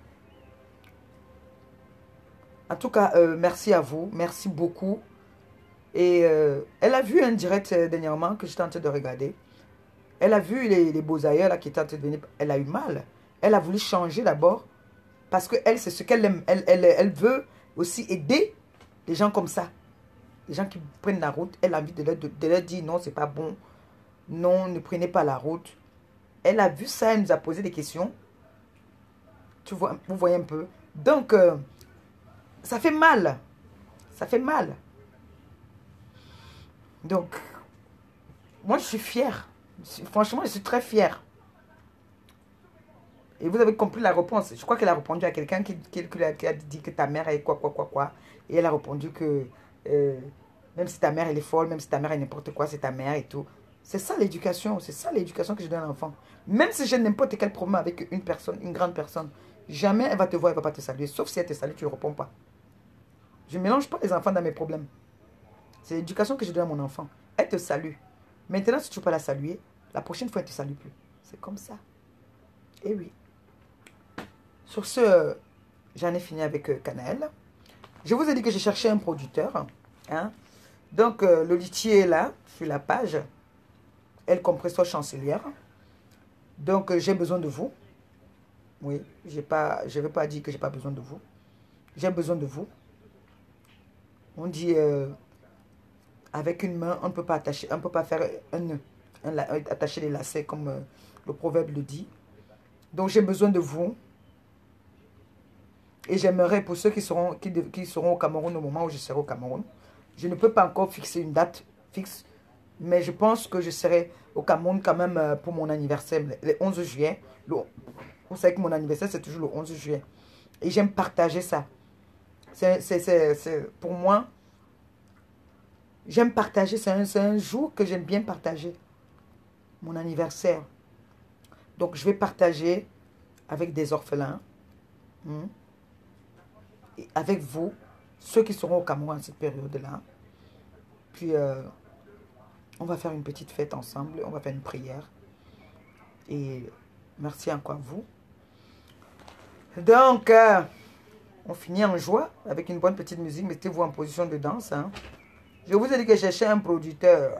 En tout cas, merci à vous. Merci beaucoup. Et elle a vu un direct dernièrement que j'étais en train de regarder. Elle a vu les beaux ailleurs là, qui étaient en train de venir. Elle a eu mal. Elle a voulu changer d'abord. Parce qu'elle, c'est ce qu'elle aime. Elle veut aussi aider des gens comme ça. Des gens qui prennent la route. Elle a envie de leur dire non, c'est pas bon. Non, ne prenez pas la route. Elle a vu ça. Elle nous a posé des questions. Tu vois, vous voyez un peu. Donc... ça fait mal. Ça fait mal. Donc, moi, je suis fière. Franchement, je suis très fière. Et vous avez compris la réponse. Je crois qu'elle a répondu à quelqu'un qui a dit que ta mère est quoi. Et elle a répondu que même si ta mère, elle est folle, même si ta mère est n'importe quoi, c'est ta mère et tout. C'est ça l'éducation. C'est ça l'éducation que je donne à l'enfant. Même si j'ai n'importe quel problème avec une personne, une grande personne, jamais elle va te voir, elle ne va pas te saluer. Sauf si elle te salue, tu ne réponds pas. Je ne mélange pas les enfants dans mes problèmes. C'est l'éducation que je donne à mon enfant. Elle te salue. Maintenant, si tu ne peux pas la saluer, la prochaine fois, elle ne te salue plus. C'est comme ça. Et oui. Sur ce, j'en ai fini avec Canaël. Je vous ai dit que j'ai cherché un producteur. Hein? Donc, le litier est là, sur la page. Elle compresseur chancelière. Donc, j'ai besoin de vous. Oui, je ne vais pas dire que je n'ai pas besoin de vous. J'ai besoin de vous. On dit, avec une main, on ne peut pas attacher, on ne peut pas faire un nœud, attacher les lacets comme le proverbe le dit. Donc j'ai besoin de vous. Et j'aimerais pour ceux qui seront au Cameroun au moment où je serai au Cameroun. Je ne peux pas encore fixer une date fixe, mais je pense que je serai au Cameroun quand même pour mon anniversaire, le 11 juillet. Vous savez que mon anniversaire c'est toujours le 11 juillet. Et j'aime partager ça. Pour moi, j'aime partager. C'est un jour que j'aime bien partager. Mon anniversaire. Donc, je vais partager avec des orphelins. Et avec vous, ceux qui seront au Cameroun à cette période-là. Puis, on va faire une petite fête ensemble. On va faire une prière. Et merci encore à vous. Donc... on finit en joie avec une bonne petite musique. Mettez-vous en position de danse. Hein. Je vous ai dit que je cherchais un producteur.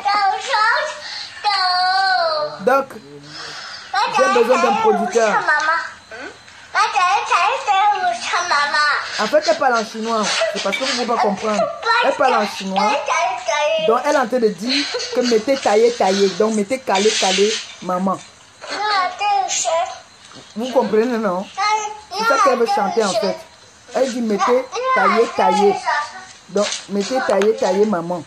Donc, j'ai besoin d'un producteur. En fait, elle parle en chinois. C'est parce que vous ne pouvez pas comprendre. Elle parle en chinois. Donc, elle est en train de dire que mettez taillé, taillé. Donc, mettez calé, calé, maman. Vous comprenez, non? C'est ça qu'elle veut chanter, en fait. Elle dit mettez taillé, taillé. Donc, mettez taillé, taillé, maman.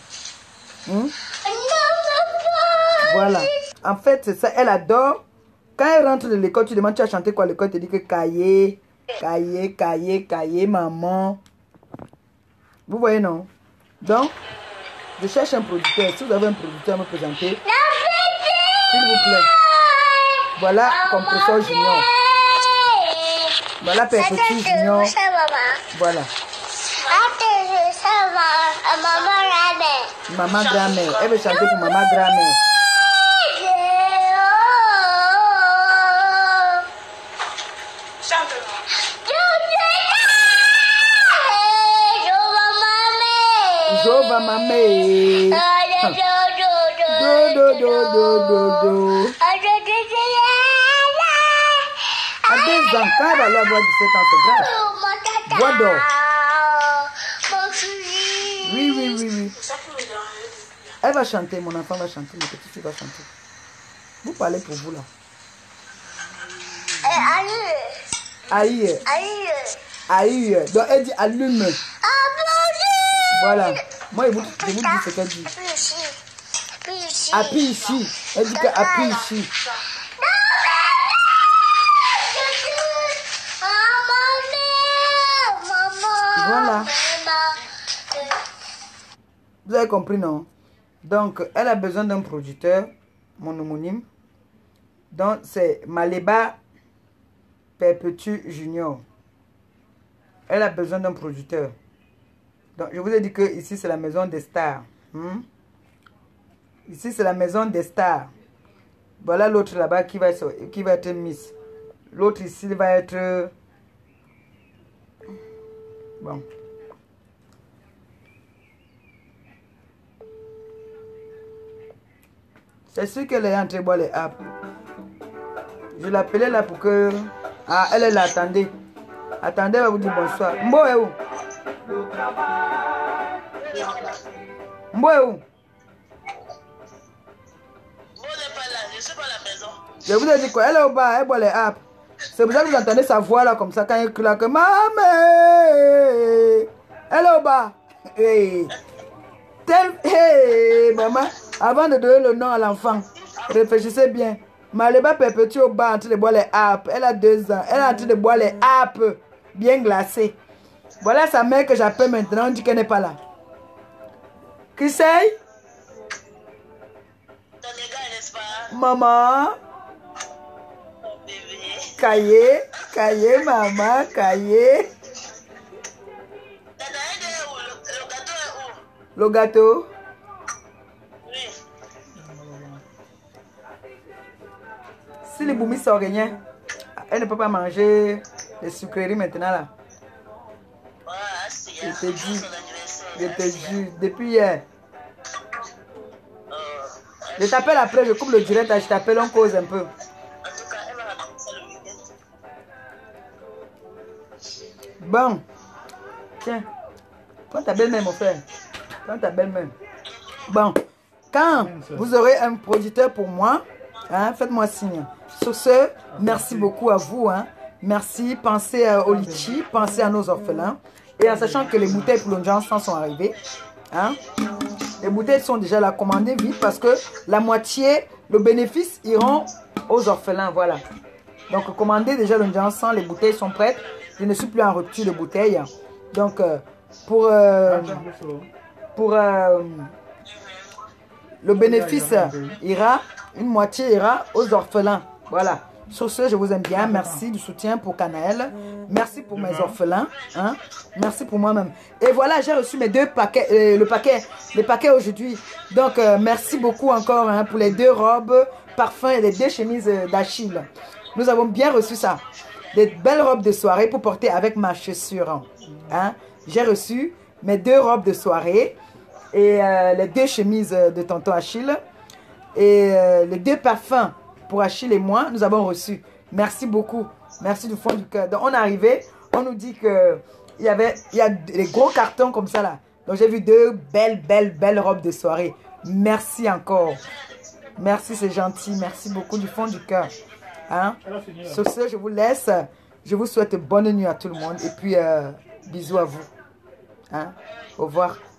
Voilà. En fait, c'est ça. Elle adore. Quand elle rentre de l'école, tu demandes, tu as chanté quoi à l'école? Elle te dit que cahier, cahier, cahier, cahier, maman. Vous voyez, non? Donc, je cherche un producteur. Si vous avez un producteur à me présenter, s'il vous plaît. Voilà, compresseur junior. Voilà, Perpétue junior. Voilà. Maman grand-mère. Elle veut chanter pour maman grand-mère. Jova mamé. Do do do do do do. À 2 ans, quand elle va avoir 17 ans, c'est grave. Bois d'or. Oui, oui, oui, oui. Elle va chanter, mon enfant va chanter, ma petite fille va chanter. Vous parlez pour vous là. Aïe. Aïe. Donc elle dit allume. Voilà. Moi, je vous dis ce qu'elle dit. Appuie ici. Elle dit que appuie ici. Voilà. Vous avez compris, non? Donc, elle a besoin d'un producteur, mon homonyme. Donc, c'est Maleba Perpétue Junior. Elle a besoin d'un producteur. Donc, je vous ai dit que ici, c'est la maison des stars. Ici, c'est la maison des stars. Voilà l'autre là-bas qui va être Miss. L'autre ici va être... Bon. C'est sûr qu'elle est entrée boire les apps. Je l'appelais là pour que... Ah, elle est là, attendez. Attendez, elle va vous dire bonsoir. Mbo est où? Mbo est où? Je suis pas à la maison. Je vous ai dit quoi? Elle est au bar, elle boit les apps. C'est pour ça que vous entendez sa voix là comme ça quand elle claque. Maman! Elle est au bar. Hey. Hey, maman. Avant de donner le nom à l'enfant, réfléchissez bien. Maleba Perpétue au bar en train de boire les apps. Elle a 2 ans. Elle est en train de boire les apps bien glacées. Voilà sa mère que j'appelle maintenant. On dit qu'elle n'est pas là. Qui c'est? Ton gars, n'est-ce pas? Maman. Mon bébé. Cahier. Cahier, maman. Cahier. Le gâteau est où? Le gâteau. Oui. Si les boumis sont rien, elle ne peut pas manger les sucreries maintenant là. Je te dis, je te jure, depuis hier. Je t'appelle après, je coupe le direct, je t'appelle, on cause un peu. En tout cas, elle va raconter ça le week-end. Bon, tiens, prends ta belle-mère mon frère, prends ta belle-mère. Bon, quand vous aurez un producteur pour moi, hein, faites-moi signe. Sur ce, merci beaucoup à vous. Hein. Merci, pensez au litchi, pensez à nos orphelins. Et en sachant que les bouteilles pour le Johnson sont arrivées. Hein. Les bouteilles sont déjà là, commandées vite parce que la moitié, le bénéfice iront aux orphelins. Voilà. Donc, commandez déjà le Johnson, les bouteilles sont prêtes. Je ne suis plus en rupture de bouteilles. Donc, pour le bénéfice ira, une moitié ira aux orphelins. Voilà. Sur ce, je vous aime bien. Merci du soutien pour Canaël. Merci pour mes orphelins. Hein? Merci pour moi-même. Et voilà, j'ai reçu mes 2 paquets, les paquets aujourd'hui. Donc, merci beaucoup encore hein, pour les 2 robes, parfums et les 2 chemises d'Achille. Nous avons bien reçu ça. Des belles robes de soirée pour porter avec ma chaussure. Hein? J'ai reçu mes 2 robes de soirée et les 2 chemises de tonton Achille et les 2 parfums pour Achille et moi, nous avons reçu. Merci beaucoup. Merci du fond du cœur. Donc, on est arrivé, on nous dit que il y a des gros cartons comme ça là. Donc, j'ai vu 2 belles robes de soirée. Merci encore. Merci, c'est gentil. Merci beaucoup du fond du cœur. Hein? Sur ce, je vous laisse. Je vous souhaite bonne nuit à tout le monde. Et puis, bisous à vous. Hein? Au revoir.